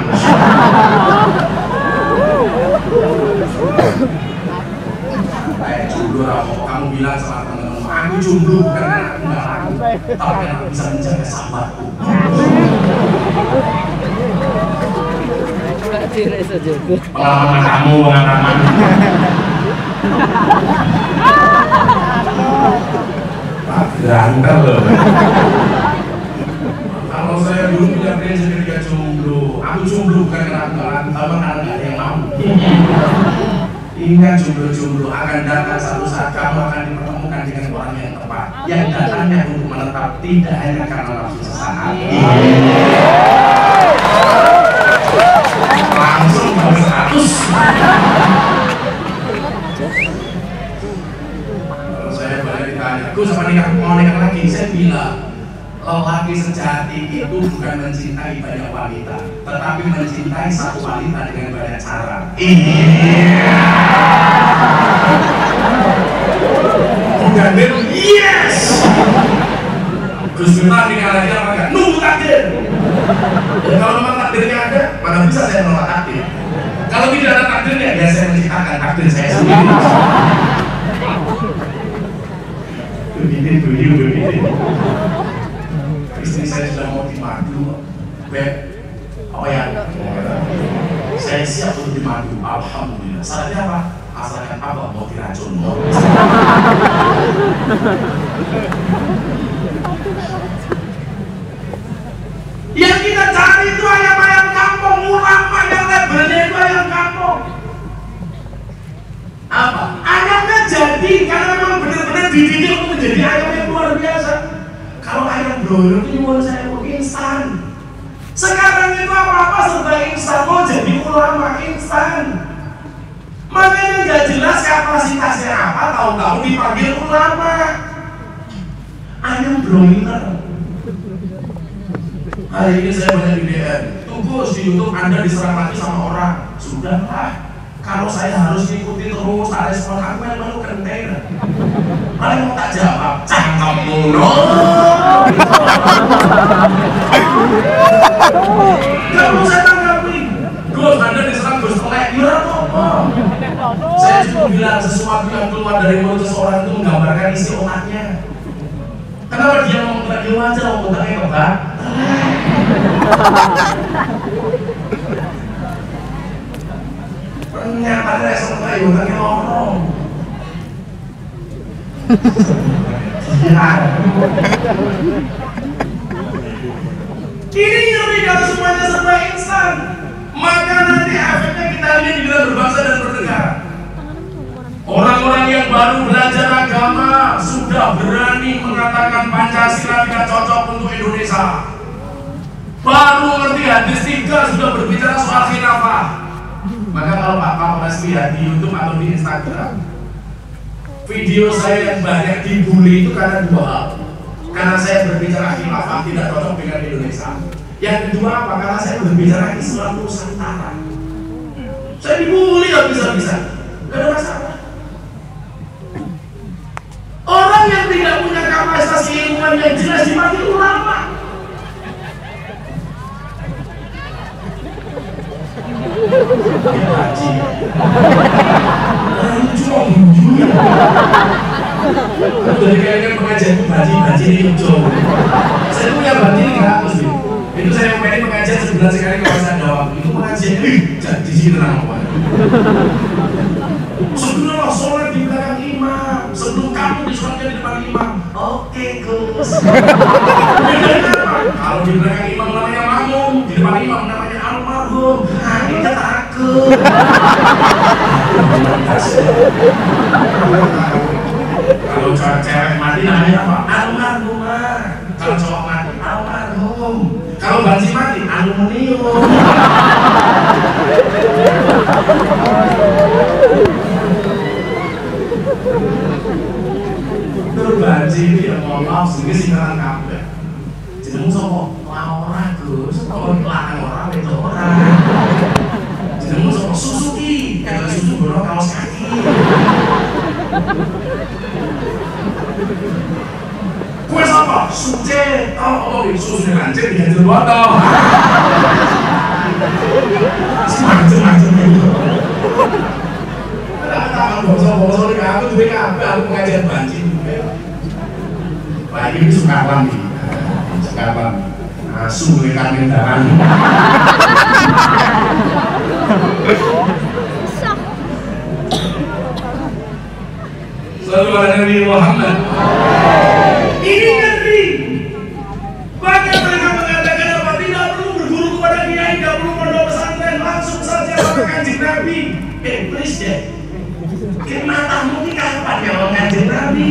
Kayak jomblo Ramo, kamu bilang sama teman-teman, aku jomblo bukan karena aku nggak laku, tapi aku bisa menjaga sahabatku. Pengalaman kamu, pengalaman. Ganteng loh. Kalau saya dulu punya prinsip ketika jomblo, aku jomblo bukan karena aku nggak laku, tapi karena nggak ada yang mau. Ingat jomblo-jomblo akan datang satu saat kamu akan dipertemukan dengan orang yang tepat, yang datangnya untuk menetap, tidak hanya karena nafsu sesaat. Langsung ke seratus. Kalau saya boleh ditanya, aku sama nikah mau nikah lagi, saya bilang lelaki sejati itu bukan mencintai banyak wanita, tetapi mencintai satu wanita dengan banyak cara. Iya. Bukan dia, yes. Gus Miftah nikah lagi apa enggak? Nunggu takdir. Ya, kalau memang takdirnya ada, mana bisa saya menolak takdir? Kalau tidak ada takdirnya, ya saya menciptakan takdir saya sendiri. Begitu, begitu, begitu. Istri saya sudah mau dimadu, Beb, apa ya? Saya siap untuk dimadu, alhamdulillah. Saatnya apa? Asalkan apa mau diracun. Yang kita cari itu ayam-ayam kampung, ulama yang labelnya itu ayam kampung. Apa? Ayamnya jadi karena memang benar-benar dididik untuk menjadi ayam yang luar biasa. Kalau ayam broiler itu nyuwun saya mau instan. Sekarang itu apa-apa serba instan, mau jadi ulama instan. Makanya nggak jelas kapasitasnya apa, tahu-tahu dipanggil ulama. Ayam broiler. Hari ini saya banyak di D M. Tunggu di YouTube Anda diserang lagi sama orang. Sudahlah. Kalau saya harus ikuti terus, tak respon aku yang malu kenteng. Paling mau tak jawab, cangkemmu no. Kamu saya tanggapi. Gus, Anda diserang Gus Telek, ya apa? Saya cuma bilang sesuatu yang keluar dari mulut seseorang itu menggambarkan isi otaknya. Kenapa dia mau telek di wajah, mau telek kebak? Ternyata ada sesuatu yang otaknya lorong. Ini ngeri kalau semuanya serba instan. Maka nanti efeknya kita ini di dalam berbangsa dan bernegara. Orang-orang yang baru belajar agama sudah berani mengatakan Pancasila tidak cocok untuk Indonesia. Baru ngerti hadis tiga sudah berbicara soal khilafah. Maka kalau Pak Kapolres lihat di YouTube atau di Instagram, video saya yang banyak dibully itu karena dua hal. Karena saya berbicara khilafah tidak cocok dengan Indonesia. Yang kedua apa? Karena saya berbicara Islam Nusantara. Saya dibully nggak bisa-bisa, nggak ada masalah. Orang yang tidak punya kapasitas ilmuwan yang jelas dipanggil ulama. banci. Lucu lucu. Jadi kayaknya pengajian itu banci-banci ini lucu. Saya punya banci ini gratis nih. Itu saya pengen pengajian sebulan sekali kalau saya ada waktu. Itu pengajian ih jadi sih tenang apa. Sebelum sholat di belakang imam, sebelum kamu disolatkan di depan imam. Oke Gus. Kalau di belakang imam namanya makmum, di depan imam namanya almarhum. Nah kita takut. Kalau cewek mati namanya apa? Almarhumah. Kalau cowok mati almarhum. Kalau banci mati aluminium. Terus banci itu ya mohon maaf sehingga singkatan kabeh. Jenengmu sapa? Laura Gus. Kok lanang ora wedok ora. Jenengmu sapa? Suzuki. Kalau susu bono kaos kaki. Kue sapa? Suce. Oh, oh, susu anjing diganjel botol. Macem-macem itu. Tangan bosok-bosok ini aku duwe kabeh aku pengajian banci. Wah ini sukawan nih. Sukawan. Asu duwe kami dalan. Sallallahu alaihi Muhammad. Ini ngeri. Bahkan mereka mengatakan apa? Tidak perlu berguru kepada kiai, tidak perlu pondok pesantren, langsung saja sama Kanjeng Nabi. Eh, please deh. Kira matamu ini kapan ya mau Kanjeng Nabi?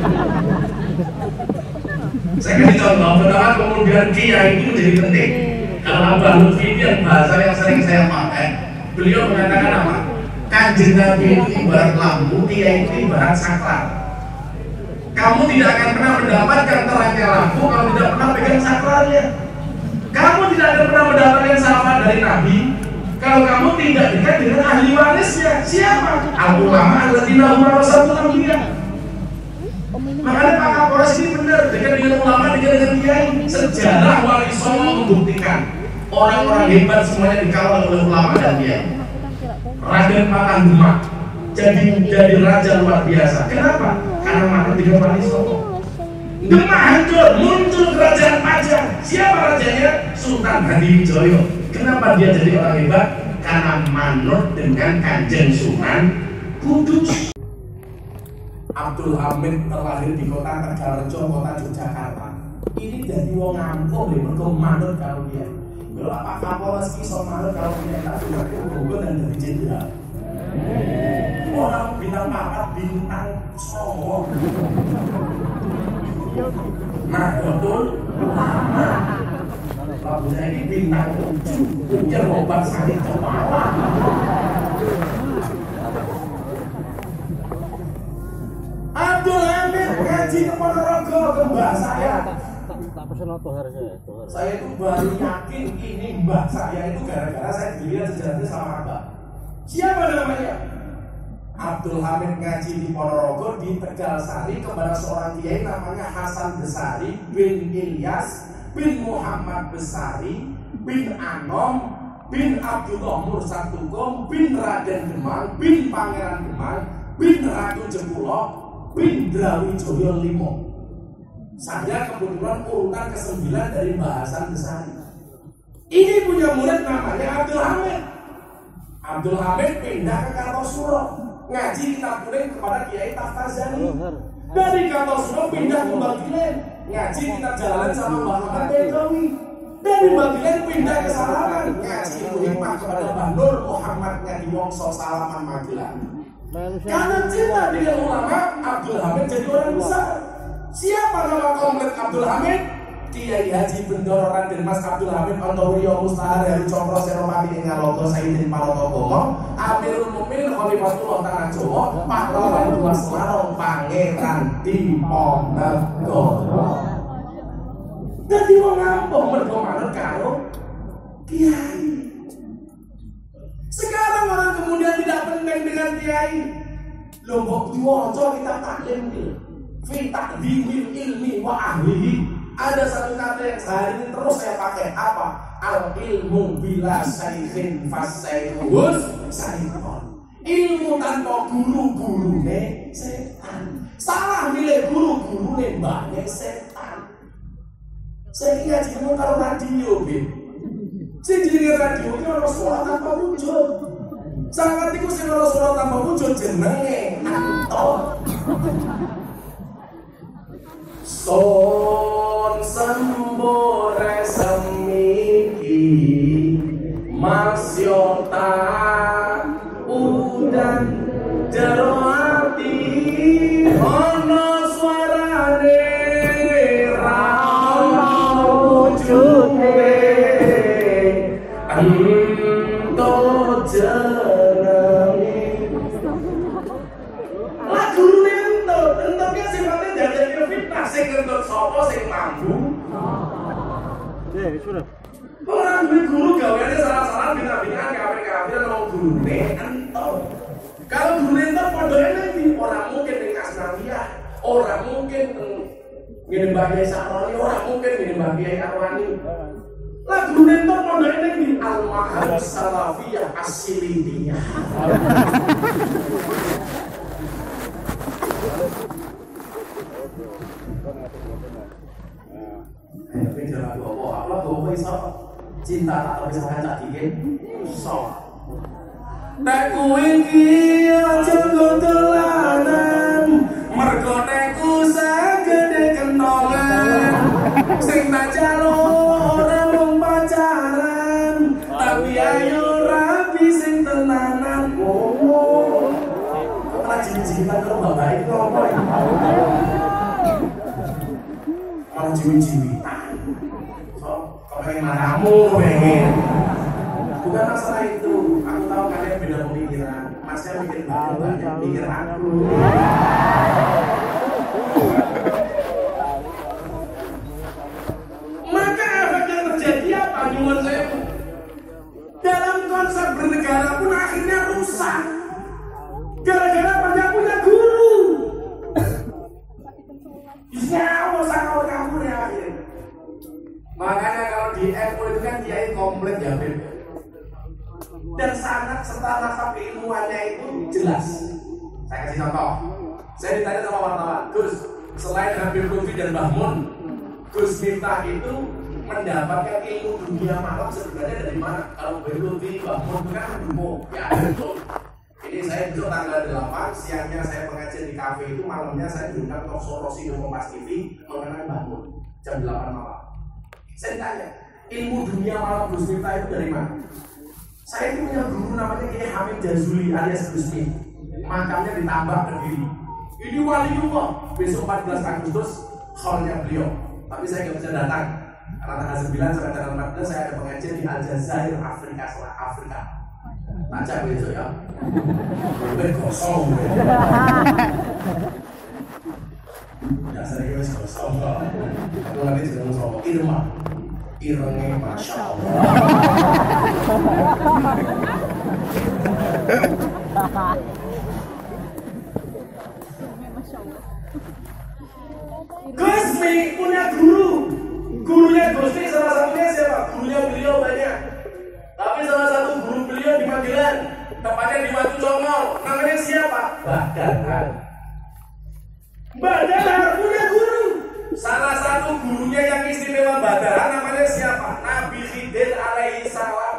Saya kasih contoh, kenapa kemudian kiai itu menjadi penting. Kalau Abah Lutfi itu yang bahasa yang sering saya pakai, beliau mengatakan apa? Kanjeng Nabi itu ibarat lampu, kiai itu ibarat saklar. Kamu tidak akan pernah mendapatkan terangnya lampu kalau tidak pernah pegang saklarnya. Kamu tidak akan pernah mendapatkan syafaat dari Nabi kalau kamu tidak dekat dengan ahli warisnya. Siapa? Al-ulama alladzina hum warasatul anbiya. Makanya Pak Kapolres ini benar, dekat dengan ulama, dekat dengan kiai. Sejarah Wali Songo membuktikan orang-orang hebat semuanya dikawal oleh ulama dan kiai. Raden Patang Demak jadi jadi raja luar biasa. Kenapa? Karena makan dengan Wali Songo. Demak hancur, muncul kerajaan Pajang. Siapa rajanya? Sultan Hadiwijaya. Kenapa dia jadi orang hebat? Karena manut dengan Kanjeng Sunan Kudus. Abdul Hamid terlahir di kota Tegalrejo, kota Yogyakarta. Ini jadi wong ngampung lho, mergo manut karo dia. Lho apa Kapolres iso manut karo dia tak cukup dan dari jenderal. Orang bintang papat, bintang songo. Nah, betul. Prabu saya ini bintang tujuh, ujar obat sakit kepala. Abdul Hamid ngaji ke Ponorogo ke mbah saya. Saya itu baru yakin ini mbah saya itu gara-gara saya dilihat sejarahnya sama abah. Siapa namanya? Abdul Hamid ngaji di Ponorogo di Tegalsari kepada seorang kiai namanya Hasan Besari bin Ilyas bin Muhammad Besari bin Anom bin Abdullah Mursad Tukum bin Raden Demang bin Pangeran Demang bin Ratu Jekulo bin Drawijoyo Limo. Saya kebetulan urutan kesembilan dari Mbah Hasan Besari. Ini punya murid namanya Abdul Hamid. Abdul Hamid pindah ke Kartosuro, ngaji kitab kuning kepada Kiai Taftazani. Dari Kartosuro pindah ke Bagilen, ngaji kitab Jalalan sama Mbah Ahmad Bedawi. Dari Bagilen pindah ke Salaman, ngaji hikmah kepada Mbah Nur Muhammad Ngadiwongso Salaman Magelang. Karena cinta dengan ulama, Abdul Hamid jadi orang besar. Siapa nama komplit Abdul Hamid? Kiai Haji Bendoro Raden Mas Abdul Hamid Antorio Mustahar Heru Cokro Senopati Ngalogo Saidin Palotogomo Amirul Mukminin Khalifatullah Tanah Jawa Pahlawan Dua Semarang Pangeran Diponegoro. Dadi wong ngampung mergo manut karo kiai. Sekarang orang kemudian tidak penting dengan kiai. Lho kok diwaca kita taklim iki. Fi takdimil ilmi wa ahlihi. Ada satu kata yang sehari ini terus saya pakai apa? al ilmu bila saifin fasaihus saifon. Ilmu tanpa guru-gurune setan. Salah milih guru-gurune mbahnya setan. Saya ngaji mau karo radio, Bin. Sing jenenge radio iki ora suara tanpa wujud. Sangat iku sing ora suara tanpa wujud jenenge Anton. Son sembore semiki masyota udan jero ati ono suarane ra ono wujude ento jenenge lagu ento entoknya sifatnya jajak fitnah sing kentut sapa sing mampu eh sudah orang duwe guru gaweane salah-salah bina-bina kafir-kafir nang gurune entok. Kalau gurune entok pondoke nanti ora mungkin ning Asnawiyah, ora mungkin ngene Mbah Kiai Sakroni, ora mungkin ngene Mbah Kiai Arwani. Lah gurune entok pondoke nanti Al-Mahad Salafiyah As-Silindiyah. Ini jalan bawa apa bawa iso cinta tak bisa ngajak dikit iso nek kuwi iki aja gondolanan mergo nekku sagede kentongan sing tak jaluk ora mung pacaran tapi ayo rapi sing tenanan oh ora jin-jinan karo bapak iki ngopo iki orang jiwi-jiwitan so, kau pengen matamu, pengen bukan masalah itu, aku tahu kalian beda pemikiran masnya mikir banyak, mikir aku maka efek yang terjadi apa? Nyuwun saya dalam konsep bernegara pun akhirnya rusak gara-gara banyak punya guru nyawa sama kamu ya akhirnya. Makanya kalau di N U itu kan kiai komplit ya Beb. Dan sangat serta rasa keilmuannya itu jelas. Saya kasih contoh. Saya ditanya sama wartawan, Gus, selain Habib Lutfi dan Mbah Mun, Gus Miftah itu mendapatkan ilmu dunia malam sebenarnya dari mana? Kalau Habib Lutfi, Mbah Mun itu kan mendukung. Ya betul. Ini saya besok tanggal delapan, siangnya saya pengajian di kafe itu, malamnya saya diundang talk show Rosi di Kompas T V mengenai bangun jam delapan malam. Saya tanya, ilmu dunia malam Gus Miftah itu dari mana? Saya itu punya guru namanya Kiai Hamid Jazuli alias Gus Miftah. Makamnya ditambah Kediri. Ini waliullah. Besok empat belas Agustus hallnya beliau. Tapi saya nggak bisa datang karena tanggal sembilan sampai tanggal empat belas saya ada pengajian di Aljazair, Afrika Selatan, Afrika. Baca besok ya. Udah kosong. Dasarnya wes kosong. Aku nanti juga mau sama Irma. Irengnya Masya Allah. Gusmi punya guru. Gurunya Gusmi salah satunya siapa? Gurunya beliau banyak. Tapi salah satu guru beliau di Magelang, tepatnya di Watu Congol, namanya siapa? Mbah Dahar. Mbah Dahar punya guru. Salah satu gurunya yang istimewa Mbah Dahar namanya siapa? Nabi Khidir alaihi salam.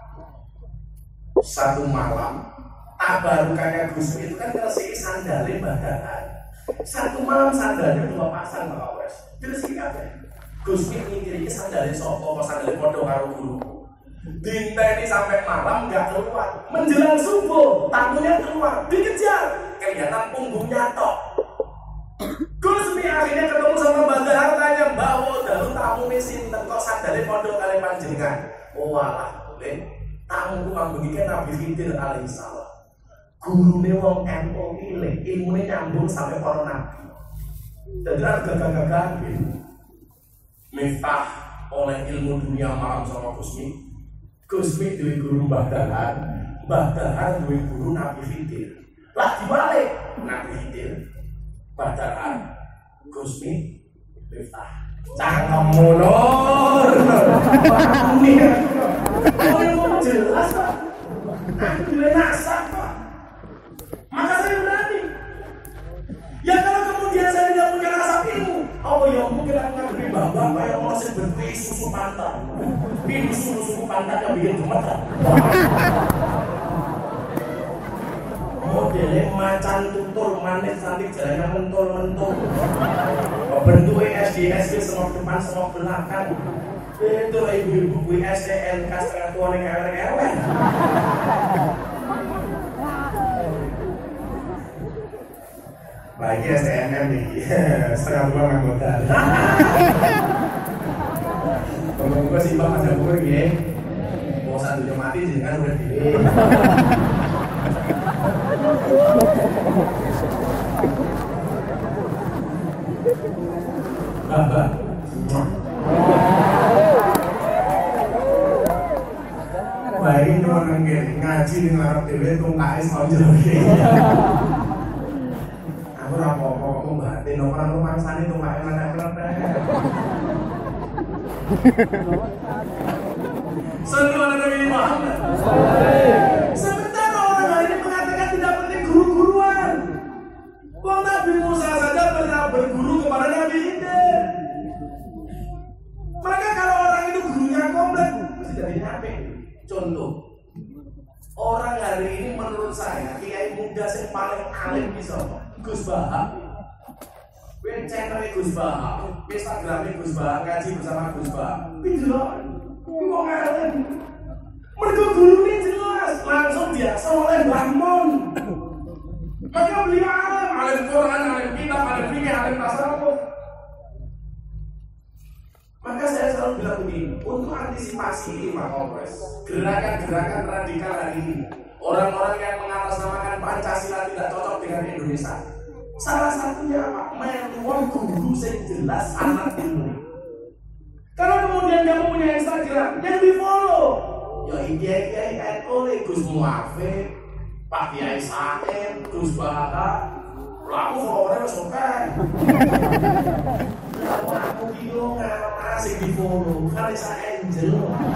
Satu malam, tabarukannya Gusmi itu kan ngelesiki sandalnya Mbah Dahar. Satu malam sandalnya dua pasang Mbak Wes. Dilesiki kabeh. Gusmi mikir iki sandalnya sapa kok sandalnya padha karo guru. Dinteni sampai malam nggak keluar, menjelang subuh tamunya keluar, dikejar, kelihatan punggungnya tok. Gusmi akhirnya ketemu sama Mbak Dahar, tanya Mbak, oh dalu tamu mesin kok sandalnya pondok kalian panjenengan. Oh walah, boleh. Tamu ku manggungike Nabi Khidir alaihi salam. Gurune wong N U pilih, ilmune nyambung sampai para nabi. Jadi ada gagah-gagah Miftah oleh ilmu dunia malam sama Gusmi. Gusmi duwe guru Mbah Dahar, Mbah Dahar duwe guru Nabi Khidir. Lah dibalik, Nabi Khidir, Mbah Dahar, Gusmi, Miftah. Cangkemmu Nur. Ini oh yang mau jelas Pak. Aku nasab Pak. Maka saya berani. Ya kalau kemudian saya tidak punya rasa ilmu, oh ya mungkin aku ngadepi bapak yang mau seperti susu pantai. Ini susu pantai yang bikin gemetar. Modelnya macan tutul manis cantik jalannya mentul-mentul. Bentuknya S D S D semua depan semua belakang. Itu ibu-ibu W S D N K setengah tua nih kewer-kewer. Lagi S T M M nih, setengah tua nggak modal. Temen gue sih bang ada gue gini, mau satu mati jangan udah gini. Bapak, baik ini orang ngaji di ngarep dewe tungkai mau jadi. Aku rapopo aku batin orang rumah sani tungkai mana pelan-pelan. Sallallahu alaihi Muhammad. Sebentar orang hari ini mengatakan tidak penting guru-guruan. Wong Nabi Musa saja pernah berguru kepada Nabi Khidir. Maka kalau orang itu gurunya komplek, mesti jadi nabi. Contoh, orang hari ini menurut saya kiai muda yang paling alim bisa Gus Bahak. Web channelnya Gus Bahak, Instagramnya Gus Bahak, ngaji bersama Gus Bahak. Video, mau ngalim. Mereka gurunya jelas, langsung dia soleh Bahmon. Maka beliau alim, alim Quran, alim kitab, alim fikih, alim tasawuf. Maka saya selalu bilang begini, untuk antisipasi ini Pak Kompres, gerakan-gerakan radikal hari ini, orang-orang yang mengatasnamakan Pancasila tidak cocok dengan Indonesia. Salah satunya apa? Melawan guru yang jelas anak ilmu. Kalau kemudian kamu punya Instagram, yang di follow, ya Kiai N O, Gus Muafik, Pak Kiai Said, Gus Bahak, lalu followernya suka. Lalu aku bingung apa asik di follow, Kalisa Angel.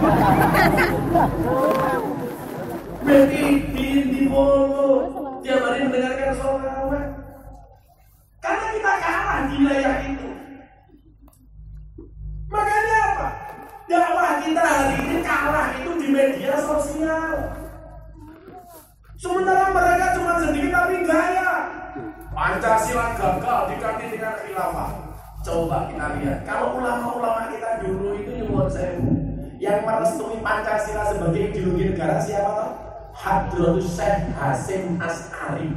Begitu di follow, tiap hari mendengarkan sholawat. Karena kita kalah di wilayah itu. Makanya apa? Dakwah kita hari ini kalah itu di media sosial. Sementara mereka cuma sedikit tapi gaya. Pancasila gagal diganti dengan khilafah. Coba kita lihat, kalau ulama-ulama kita dulu itu nyuwun sewu, yang merestui Pancasila sebagai ideologi negara siapa toh? Hadratus Syekh Hasyim Asy'ari.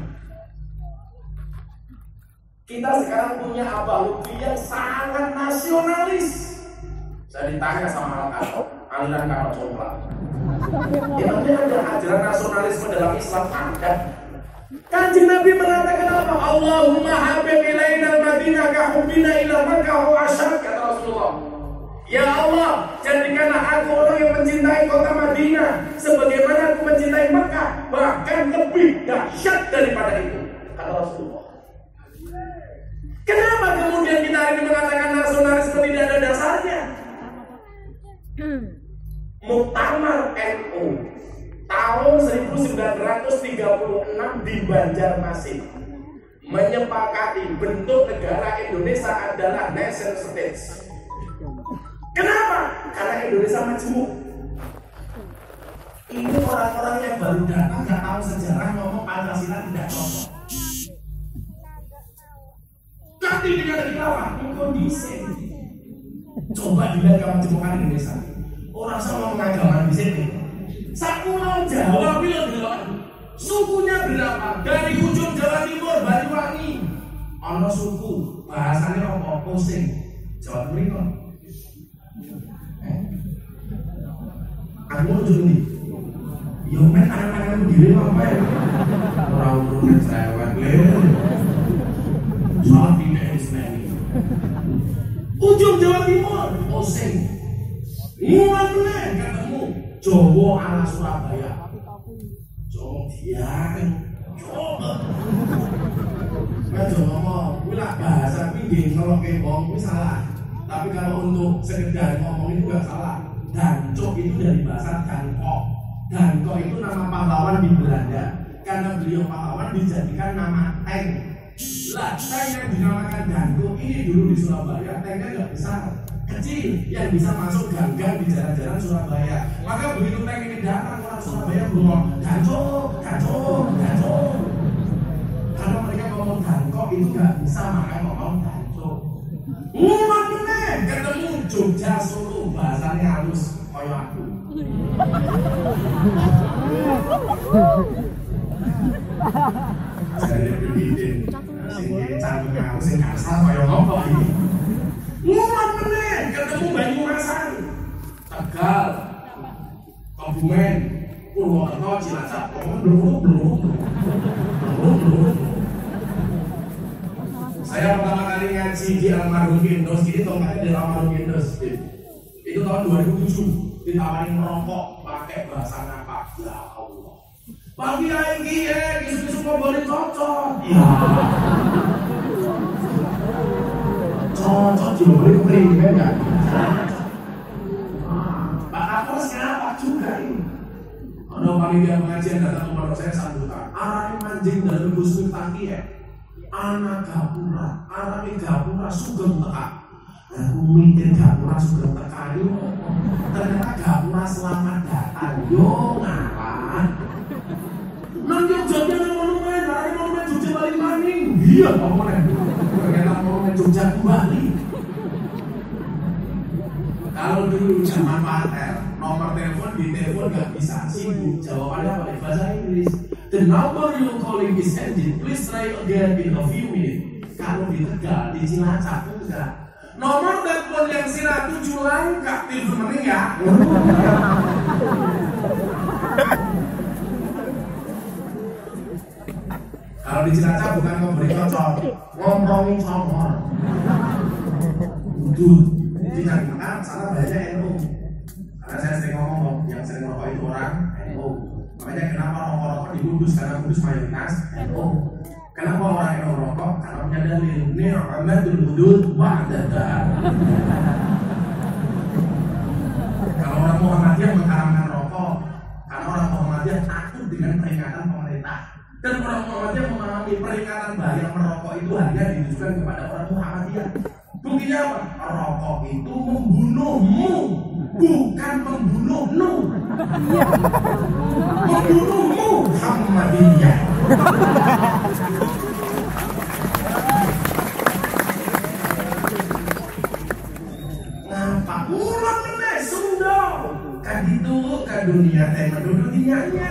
Kita sekarang punya Abah Lutfi yang sangat nasionalis. Saya ditanya sama anak aliran Karot Comblang. Emangnya ada ajaran nasionalisme dalam Islam? Ada. Kanjeng Nabi mengatakan apa? Allahumma habib ilaina al-Madinah ka hubbina ila Makkah wa asyad, kata Rasulullah. Ya Allah, jadikanlah aku orang yang mencintai kota Madinah sebagaimana aku mencintai Makkah, bahkan lebih dahsyat daripada itu, kata Rasulullah. Kenapa kemudian kita hari ini mengatakan nasionalisme tidak ada dasarnya? Muktamar N U tahun seribu sembilan ratus tiga puluh enam di Banjarmasin menyepakati bentuk negara Indonesia adalah nation states. Kenapa? Karena Indonesia majemuk. Ini orang-orang yang baru datang nggak tahu sejarah ngomong Pancasila tidak cocok. Ganti dengan khilafah, ini kondisi. Coba dilihat kemajemukan Indonesia. Orang sama mengagama di sini. Sakulau Jawa bilang bilang sukunya berapa? Dari ujung Jawa Timur Banyuwangi. Ono suku bahasanya apa? Pusing. Jawa Timur kok. Eh? Aku ujung ini. Yo men anak-anakmu diri apa ya? Orang urun cewek leh. Soal tidak Islami. Ujung Jawa Timur, Oseng. Mulai ketemu Jawa ala Surabaya. Jawa dia, Jawa. Nah Jawa mau, wilayah bahasa pinggir kalau kebong, ini salah. Tapi kalau untuk sekedar ngomong itu nggak salah. Dancuk itu dari bahasa Dankok. Dankok itu nama pahlawan di Belanda. Karena beliau pahlawan dijadikan nama tank. Lah, tank yang dinamakan Dancuk ini dulu di Surabaya, tanknya nggak besar, kecil, yang bisa masuk gang-gang di jalan-jalan Surabaya. Maka begitu tank ini datang, orang Surabaya ngomong Dancuk, Dancuk, Dancuk. Karena mereka ngomong Dankok itu nggak bisa, makanya ngomong Dancuk. Umat meneh ketemu Jogja Solo, bahasanya halus koyo aku. Saya bikin sing cantik aku sing kasar koyo ngopo iki. Umat meneh ketemu Banyumasan, Tegal, Kebumen, Purwokerto, Cilacap. Saya pertama kali ngaji di Almarhum Indos, ini tongkatnya di Almarhum Indos. Itu tahun dua ribu tujuh, ditawarin merokok pakai bahasa Napak. Ya Allah. Pagi lagi ya, isu-isu mau boleh cocok. Ya. Cocok juga boleh keperingan kan? Pak Kapolres kenapa juga ini? Ada panitia pengajian datang ke pondok saya sambutan. Arahnya mancing dalam busuk tangki ya. Anak gapura, arahnya gapura sugeng teka. Aku mikir gapura sugeng teka yuk. Ternyata gapura selamat datang. Yo ngalah. Nanti Jogja ada monumen, ada monumen Jogja Bali maning. Iya, monumen. Ternyata monumen Jogja kembali. Kalau dulu zaman Pater, nomor telepon di telepon nggak bisa sibuk. Jawabannya pakai bahasa Inggris. The number you calling is ended. Please try again in a few minutes. Kalau di Tegal, di Cilacap enggak. Nomor telepon yang sirah tujuh langkah telepon mending ya. Kalau di Cilacap bukan memberi cocok, ngomongin congor. Udut, di Jakarta sana banyak N U. Karena saya sering ngomong, yang sering merokok itu orang N U. Makanya kenapa rokok-rokok di Kudus, karena Kudus mayoritas N U. Kenapa orang N U rokok? Karena punya dalil ni'matul hudud wa'dadah. Kalau orang Muhammadiyah mengharamkan rokok, karena orang Muhammadiyah takut dengan peringatan pemerintah. Dan orang Muhammadiyah memahami peringatan bahaya merokok itu hanya ditujukan kepada orang Muhammadiyah. Buktinya apa? Rokok itu membunuhmu, bukan membunuhmu. Membunuhmu Muhammadiyah. Ngapa? Ulang meneh Sunda. Kan itu kan dunia teh menduduh dunianya.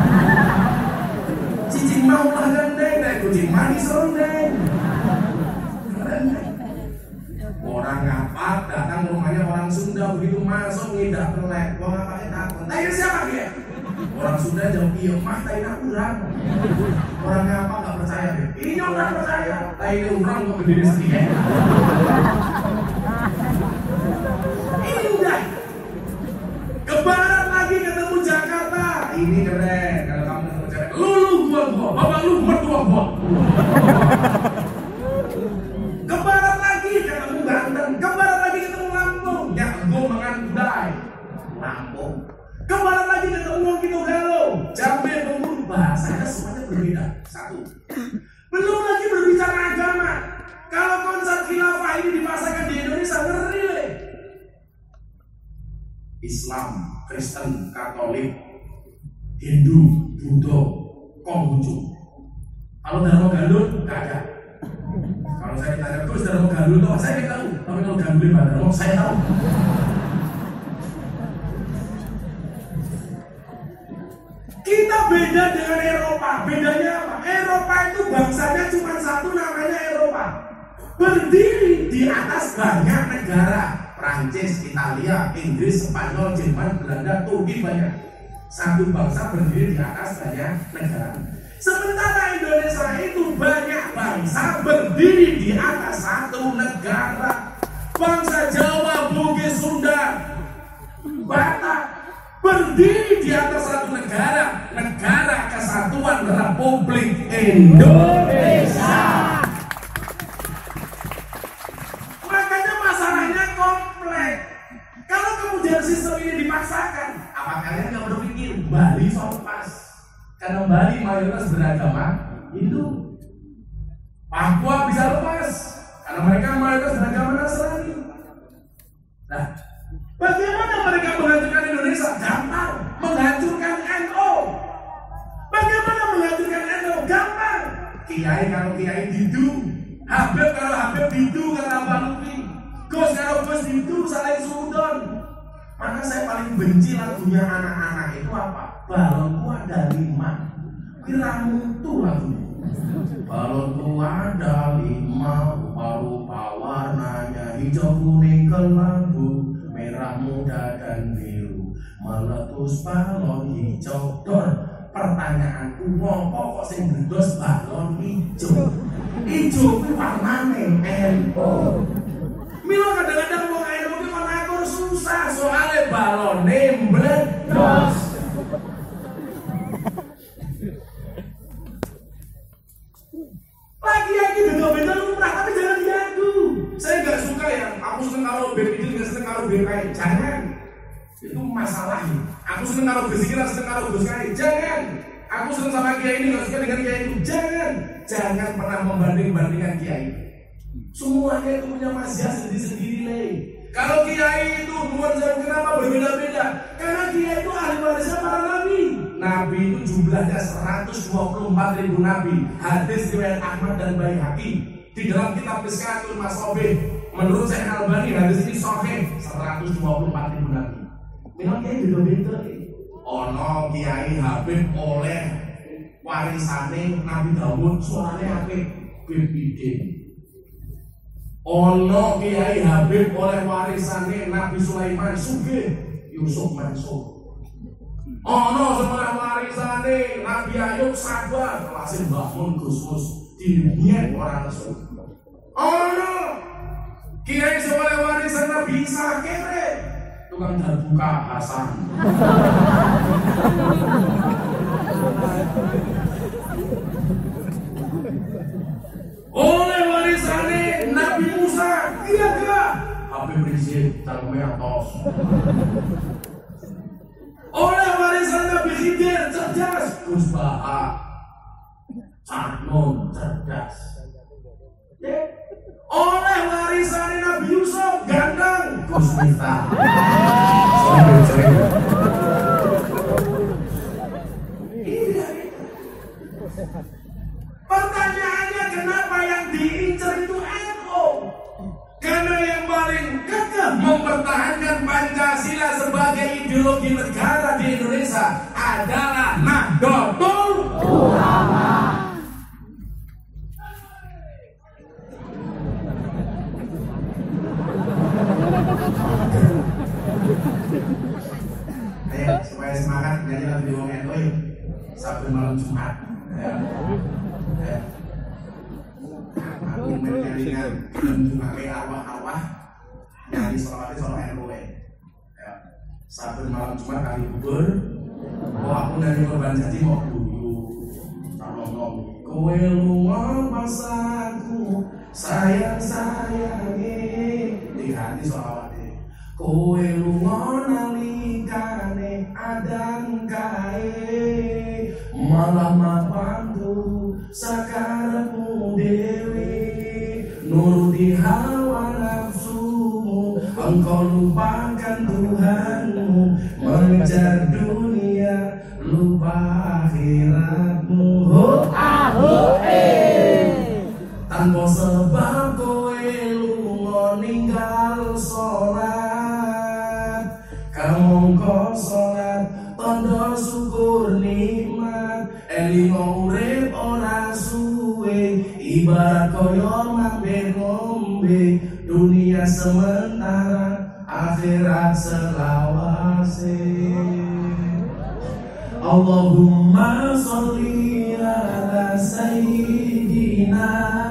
Cicing mau lah gandeng, dan kucing manis rondeng. Orang ngapak datang ke rumahnya orang Sunda, begitu masuk ngidak telek. Wong ngapaknya takut. Tanya siapa dia? Orang Sunda jawab iya, mah tanya urang. Orang ngapak nggak percaya deh. Ini orang percaya. Tanya urang kok berdiri sendiri. Ini udah. Ke barat lagi ketemu Jakarta. Ini keren. Kalau kamu ketemu Jakarta, lu lu gua gua, bapak lu mertua gua. Ke barat lagi ketemu Banten, ke barat lagi ketemu Lampung. Ya gua mangan kudai. Lampung. Ke barat lagi ketemu Kitogalo, Jambe, Bengkulu. Bahasanya semuanya berbeda. Satu. Belum lagi berbicara agama. Kalau konsep khilafah ini dipasarkan di Indonesia, ngeri. Islam, Kristen, Katolik, Hindu, Buddha, Konghucu. Kalau Dharma Galuh, nggak ada. Kalau saya ditanya terus Dharma Galuh itu, saya nggak tahu. Tapi kalau Galuh Pak Dharma, saya tahu. Kita beda dengan Eropa. Bedanya apa? Eropa itu bangsanya cuma satu, namanya Eropa. Berdiri di atas banyak negara. Prancis, Italia, Inggris, Spanyol, Jerman, Belanda, Turki, banyak. Satu bangsa berdiri di atas banyak negara. Sementara Indonesia itu banyak bangsa berdiri di atas satu negara. Bangsa Jawa, Bugis, Sunda, Batak berdiri di atas satu negara. Negara Kesatuan Republik Indonesia. Makanya masalahnya bisa lepas karena Bali mayoritas beragama Hindu. Papua bisa lepas karena mereka mayoritas beragama Nasrani. Nah, bagaimana mereka menghancurkan Indonesia? Gampang, menghancurkan N U. Bagaimana menghancurkan N U? Gampang. Kiai kalau Kiai didu, Habib kalau Habib didu kata Mbak Lutfi, Gus kalau Gus didu saling sudon. Maka saya paling benci lagunya anak-anak itu apa? Balonku ada lima, kiramu tuh lagunya. Balonku ada lima, rupa-rupa warnanya hijau, kuning, kelabu, merah muda dan biru. Meletus balon hijau. Dor, pertanyaanku, ngopo kok sing blendos balon hijau? Hijau ku warnane N U. Milo kadang-kadang wong N U ki kon atur susah soalnya balone mbledos. Lagi-lagi beda-beda lumrah, tapi jangan diadu. Saya nggak suka ya, aku seneng kalau B P D, nggak seneng kalau B K I. Jangan, itu masalahnya. Aku seneng kalau berzikir, nggak seneng kalau Gus Kai. Jangan. Aku seneng sama Kiai ini, nggak suka dengan Kiai itu. Jangan. Jangan pernah membanding-bandingkan Kiai. Semuanya itu punya mazhab sendiri-sendiri nih. Kalau Kiai itu nuwun sewu kenapa berbeda-beda? Karena Kiai itu ahli warisnya para nabi. Nabi itu jumlahnya seratus dua puluh empat ribu nabi. Hadis riwayat Ahmad dan Baihaqi. Di dalam kitab Miskatul Masobih, menurut Syekh Albani hadis ini sahih, seratus dua puluh empat ribu nabi. Memang Kiai beda-beda. Ono Kiai Habib oleh warisane Nabi Daud, suaranya apik, Bibidin. Ono Kiai Habib oleh warisane Nabi Sulaiman, sugih, Yusuf Mansur. Ono sebelah warisane Nabi Ayub, sabar, kelasnya bangun Gusmus dirinya orang lesu. Ono Kiai sebelah warisan Nabi Isa, kere tukang terbuka Hasan. Oleh warisannya Nabi Musa, iya gak? Habib Rizik, Talmudnya tos. Oleh warisan Nabi Khidir, cerdas. Gus Baha, Caknon, cerdas. Oleh warisan Nabi Yusuf, ganteng. Gus Miftah. Sambil cerita. Pertanyaannya, kenapa yang diincar itu N U? Karena yang paling kekeh mempertahankan Pancasila sebagai ideologi negara di Indonesia adalah Nahdlatul Ulama. Ayo, supaya semangat nyanyi lagu wong N U Sabtu malam Jumat. Ya. Ya. Aku menyalingan menjumakai arwah-arwah nyanyi sholawat sholawat N U. Ya. Sabtu malam Jumat kali kubur. Oh, aku nyanyi korban janji mau dulu. Ngomong, kowe lunga pas aku sayang-sayangi di hati sholawatnya. Kowe lunga nalikane adang kae malah mapandu sakarepmu dewe nuruti hawa nafsumu, engkau lupakan Tuhanmu, mengejar dunia lupa akhiratmu. Ho aho eh tanpa sebab kowe lunga ninggal sholat, kamu kok sholat tondo syukur nikmat. Elingo urip ora suwe, ibarat koyo mampir ngombe, dunia sementara akhirat selawase. Allahumma sholli ala sayyidina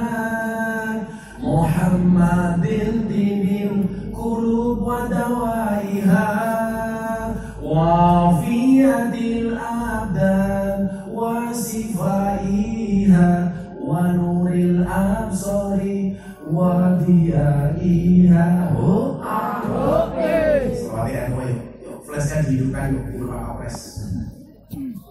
Muhammadin tibil qulub wa dawaiha wa fiyatil abdan wa sifaiha wa nuril absari wa diyaiha. Oh, oke. Selamat ya, boy. Yuk, flashnya dihidupkan yuk, di rumah kapres.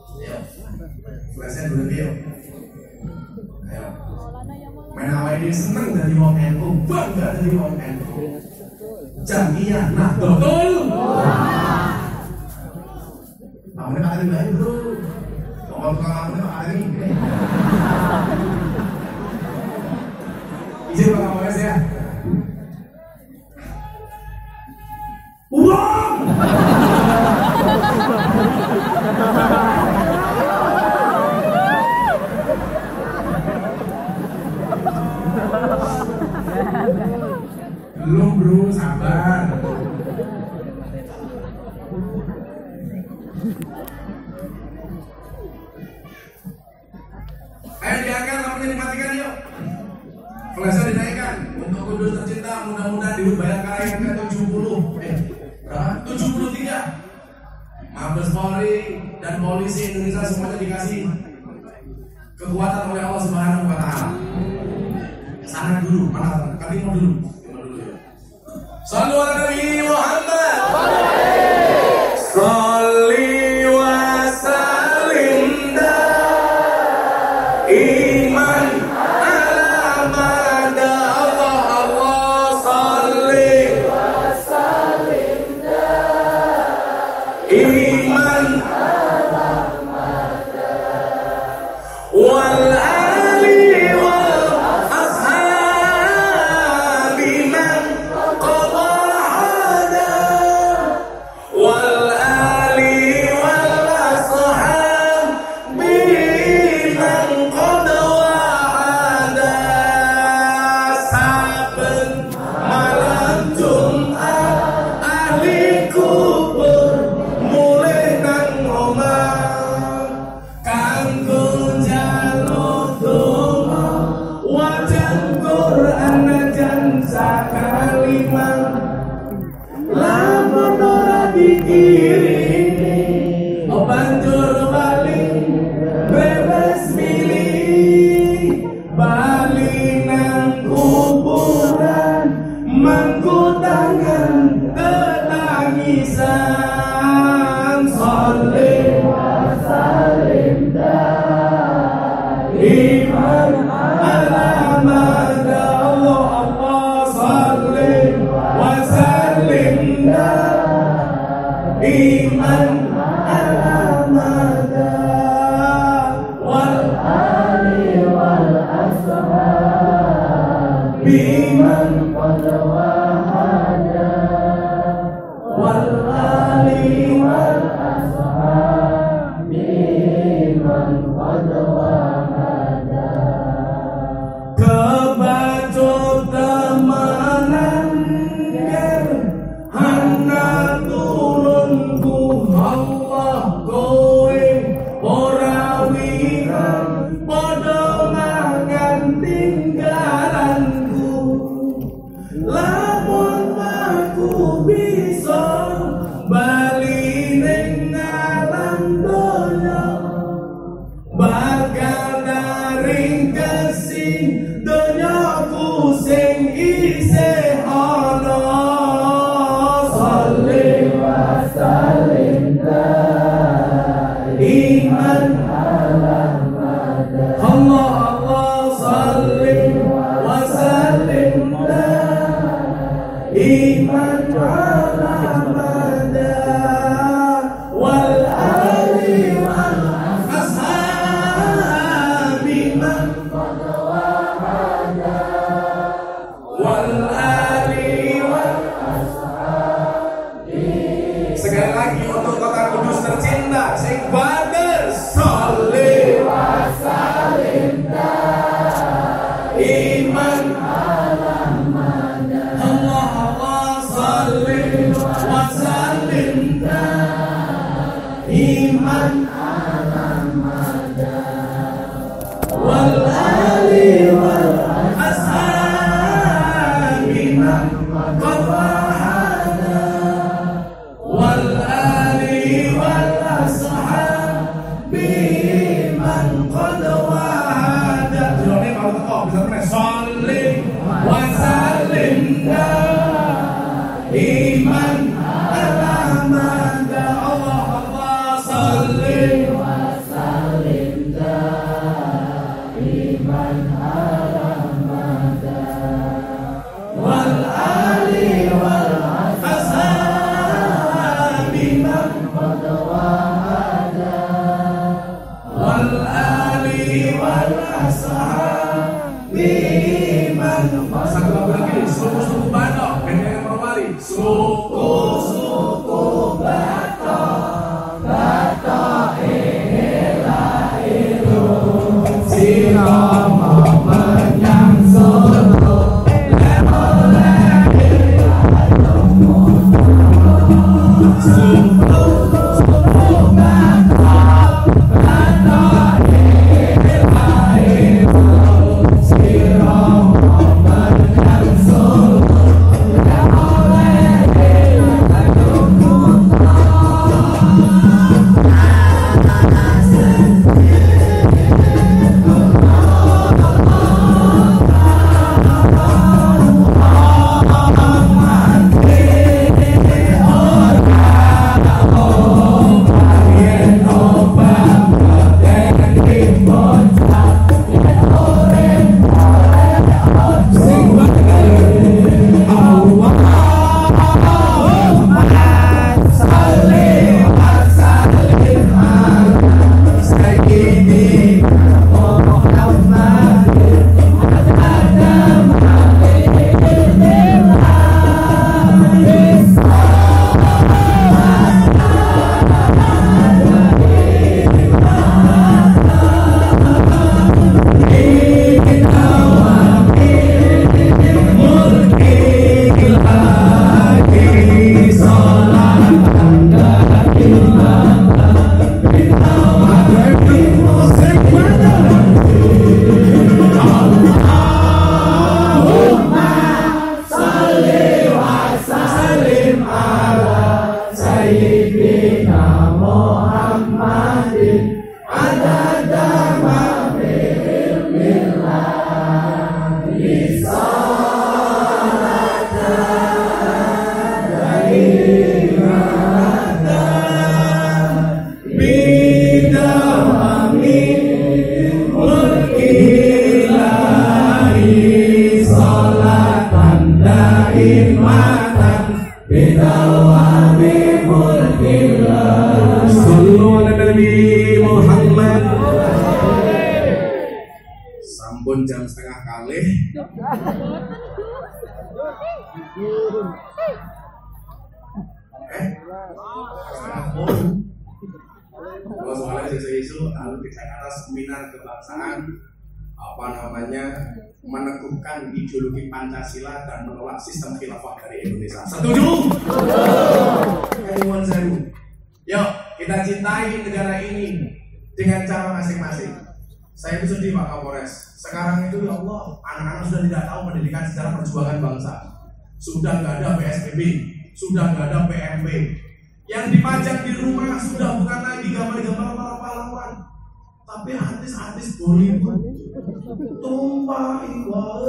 Flashnya dulu yuk. Ayo. Main awal ini seneng dari wong N U, bangga dari wong N U. Jamiyah Nahdlatul Ulama. Namanya kali baik bro. Kalau tukang namanya kali ini. Izin Pak Kapolres ya. Uang. Belum bro, sabar. Ayo diangkat, lampunya dimatikan yuk. Flashnya dinaikkan. Untuk kudus tercinta, mudah-mudahan di Bayangkara yang ke tujuh puluh Eh, berapa? tujuh puluh tiga Mabes Polri dan polisi Indonesia semuanya dikasih kekuatan oleh Allah Subhanahu wa Ta'ala. Sana dulu, mana? Katimo dulu. Sallu ala Nabi Muhammad. Sholli wa sallim iman ala mada Allah Allah sholli wa sallim iman ala mada wal ali wal ashabi man qada hada wal ali wal ashabi man qada wahada saben malam Jumat ahli kubur mulai nang omah kanggo njaluk donga wajan Quran najan sakalimah lamun ora dikirini banjur bali bebas milih bali nang kuburan mangku tangan ketangisan sholli wa sallim iman ala mada Allah Allah sholli wa sallim iman ala mada wal ali wal ashab biman qad wahada wal ali wal ashab biman qad wahada kebacut temanan ger hana turunku Allah kowe ora wiran padha mangan tinggalanku lamun aku bisa bali ning alam donya bakal daring kesing donyaku sing isih ana sholli wa sallim iman ala mada Allah Allah sholli wa sallim iman ala mada wal ali wal ashabi man qad wahada wal ali wal ashabi. Sekali lagi untuk kota Kudus tercinta sing bader sholli wa sallim iman ala mada Allah Allah sholli wa sallim iman ala mada wal ali wal ashabi man qad wahada wal ali wal ashabi man qad wahada. Jone kalau teko bisa terus sholli wa sallim iman ala mada Allah Allah sholli wa sallim suku-suku Batak, Batak ilah ilu, sirama menyang Solo, oleh ilah temu, suku-suku Batak, Batak ilah ilu, sirama menyang Solo, oleh ilah temu. Sampun jam setengah kali. Eh, setengah puluh. Kalau soalnya isu-isu, lalu di Jakarta seminar kebangsaan, apa namanya, meneguhkan ideologi Pancasila dan menolak sistem khilafah dari Indonesia. Setuju? Anyone seru? Yuk, kita cintai negara ini dengan cara masing-masing. Saya itu sedih Pak Kapolres. Sekarang itu ya Allah, anak-anak sudah tidak tahu pendidikan secara perjuangan bangsa. Sudah nggak ada P S B B, sudah nggak ada P M B. Yang dipajang di rumah sudah bukan lagi gambar-gambar para pahlawan, tapi artis-artis Bollywood. Tumpah iwal,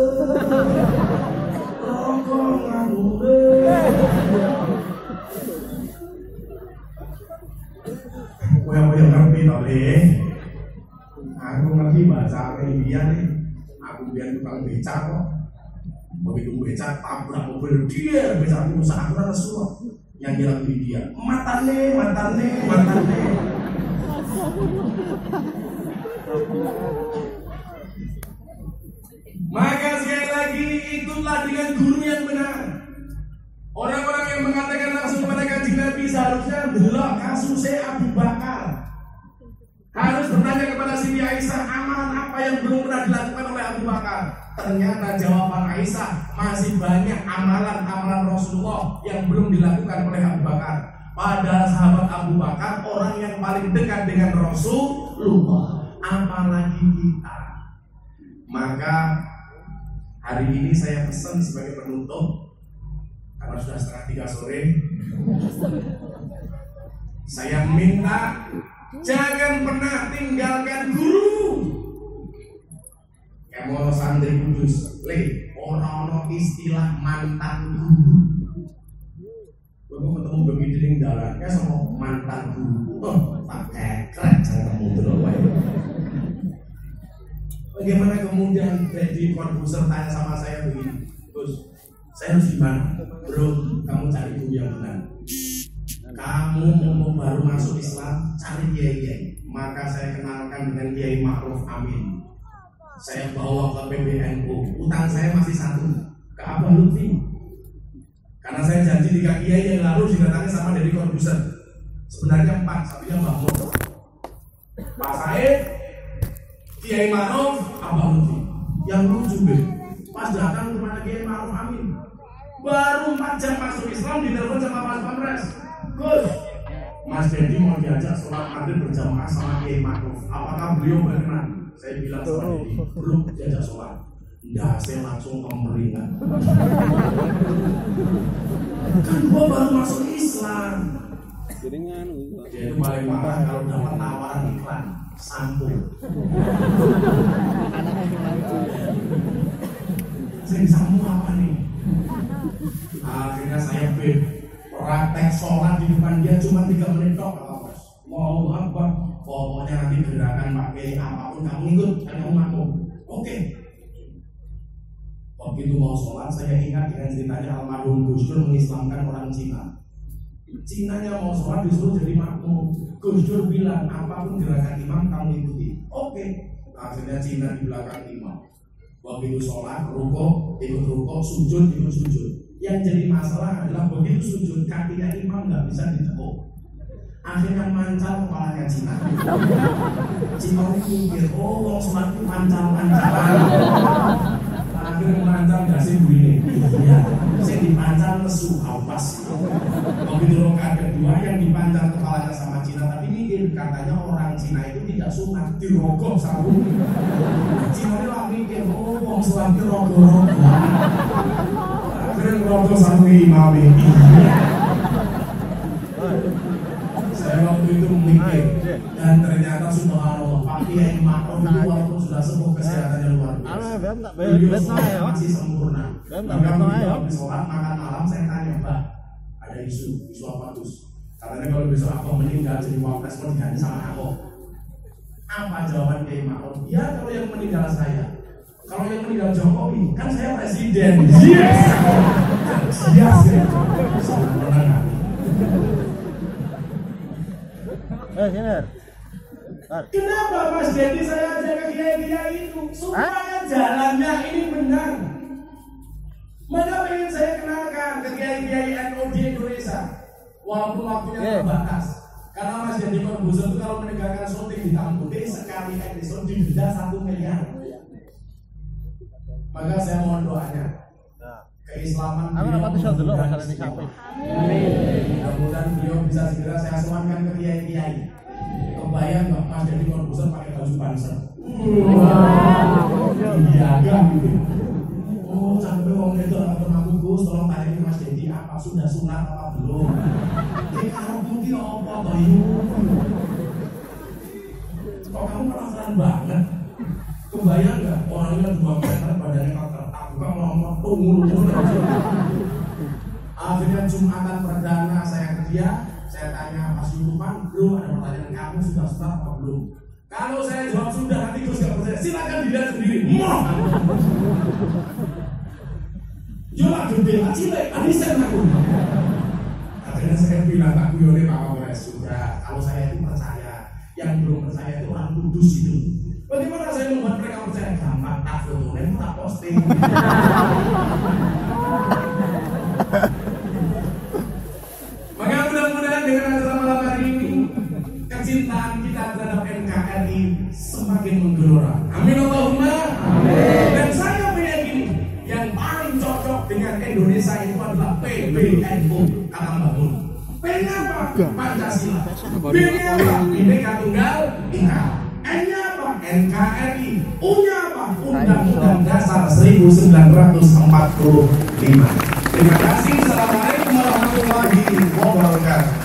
rokok nganggur. Koyo-koyo ngerti toh deh. Aku ngerti bahasa India nih. Aku biar tukang becak kok. Begitu becak tabrak mobil dia, becak rusak aku rasa semua. Yang bilang di dia, matane, matane, matane. Maka sekali lagi ikutlah dengan guru yang benar. Orang-orang yang mengatakan langsung kepada Kanjeng Nabi seharusnya delok kasusnya Abu Bakar. Harus bertanya kepada Siti Aisyah, amalan apa yang belum pernah dilakukan oleh Abu Bakar? Ternyata jawaban Aisyah, masih banyak amalan-amalan Rasulullah yang belum dilakukan oleh Abu Bakar. Padahal sahabat Abu Bakar orang yang paling dekat dengan Rasulullah, apalagi kita. Maka hari ini saya pesan sebagai penutup, karena sudah setengah tiga sore, saya minta jangan pernah tinggalkan guru. Emono santri kudus, le, ono-ono istilah mantan guru. Gue ketemu begitu di jalan, ya sama mantan guru. Oh, tak keren, jangan kamu terlalu. Bagaimana kemudian jadi konfuser tanya sama saya begini, terus saya harus gimana? Bro, kamu cari guru yang benar. Kamu mau baru masuk Islam, cari kiai-kiai. Maka saya kenalkan dengan Kiai Ma'ruf Amin. Saya bawa ke P B N U. Utang saya masih satu ke Abah Lutfi. Karena saya janji tiga kiai yang lalu didatangi sama Deddy Corbuzier. Sebenarnya empat, satunya Mbak Mun, Pak Said, Kiai Ma'ruf, Abah Lutfi. Yang lucu deh, pas datang kemana Kiai Ma'ruf Amin, baru empat jam masuk Islam ditelepon sama Mas Pampres. Gus, Mas Deddy mau diajak sholat maghrib berjamaah sama Kiai Ma'ruf. Apakah beliau berkenan? Saya bilang sama Deddy, belum diajak sholat. Enggak, saya langsung pemeringan. Kan gua baru masuk Islam. Jadi nganu. Dia itu paling parah kalau dapat tawaran iklan sampo. Saya sampo apa nih? Akhirnya saya beb praktek sholat di depan dia cuma tiga menit tok. Mau apa? Pokoknya nanti gerakan pakai apapun kamu ikut, kamu makmum. Oke. Waktu itu mau sholat, saya ingat dengan ceritanya almarhum Gus Dur mengislamkan orang Cina. Cinanya mau sholat disuruh jadi makmum. Gus Dur bilang, apapun gerakan imam kamu ikuti. Oke, akhirnya Cina di belakang imam. Waktu itu sholat, rukuk, ikut rukuk, sujud, ikut sujud. Yang jadi masalah adalah begitu sujud, kakinya imam nggak bisa ditekuk. Akhirnya mancal kepalanya Cina. Cina mikir, oh wong sholat itu mancal-mancalan. Akhirnya mancal gak sih begini? Iya, saya dipancal lesu, awas. Begitu rokaat kedua yang dipancal kepalanya sama Cina, tapi mikir katanya orang Cina itu tidak sunat, dirogok sama Cina ini lah mikir, oh wong sholat itu rogok-rogok. Akhirnya ngerogok sama imam ini. Saya waktu itu mikir, dan ternyata subhanallah Pak Kiai Ma'ruf itu walaupun sudah sembuh kesehatannya luar biasa, beliau masih sempurna. Maka beliau habis sholat makan malam, saya tanya, Mbak, ada isu, isu apa tuh? Katanya kalau besok aku meninggal jadi wapres mau diganti sama aku. Apa jawaban Kiai Ma'ruf? Ya kalau yang meninggal saya, kalau yang meninggal Jokowi, kan saya presiden. Yes, yes, sempurna. Eh, sini. Kenapa Mas Deddy saya ajak ke kiai-kiai itu? Supaya jalannya ini benar. Maka ingin saya kenalkan ke kiai-kiai N U di Indonesia. Walaupun waktunya terbatas. Karena Mas Deddy Corbuzier itu kalau menegakkan syuting di Tambun sekali episode didenda satu miliar. Maka saya mohon doanya. Keislaman beliau mudah-mudahan beliau bisa segera saya semangatkan ke kiai-kiai. Kebayang nggak Mas Deddy Corbuzier pakai baju panser? Iya agak gitu. Oh sampai orang itu atau aku Gus tolong tanya ke Mas Deddy apa sudah sunat apa belum? Kayak kamu mungkin apa bayu? Kok kamu penasaran banget? Kebayang nggak orangnya dua meter badannya kotor? Aku kan ngomong tunggu. Akhirnya Jumatan perdana saya ke dia, saya tanya Mas Yutupan, belum ada pertanyaan kamu sudah sunat apa belum? Kalau saya jawab sudah, nanti Gus gak percaya, silakan dilihat sendiri. Moh. Coba gede, cilik, abisen aku. Akhirnya saya bilang tak kuyone Pak Kapolres sudah. Kalau saya itu percaya, yang belum percaya itu orang kudus itu. Bagaimana saya membuat mereka percaya? Gampang, tak fotonya, tak posting. Maka mudah-mudahan dengan acara malam hari ini kecintaan kita terhadap N K R I semakin menggelora. Amin Allahumma. Amin. Dan saya meyakini yang paling cocok dengan Indonesia itu adalah P B N U kata Mbak Mun. P-nya apa? Pancasila. B-nya apa? Bhinneka Tunggal Ika. N-nya apa? N K R I. U-nya apa? Undang-Undang Dasar seribu sembilan ratus empat puluh lima. Terima kasih. Assalamualaikum warahmatullahi wabarakatuh.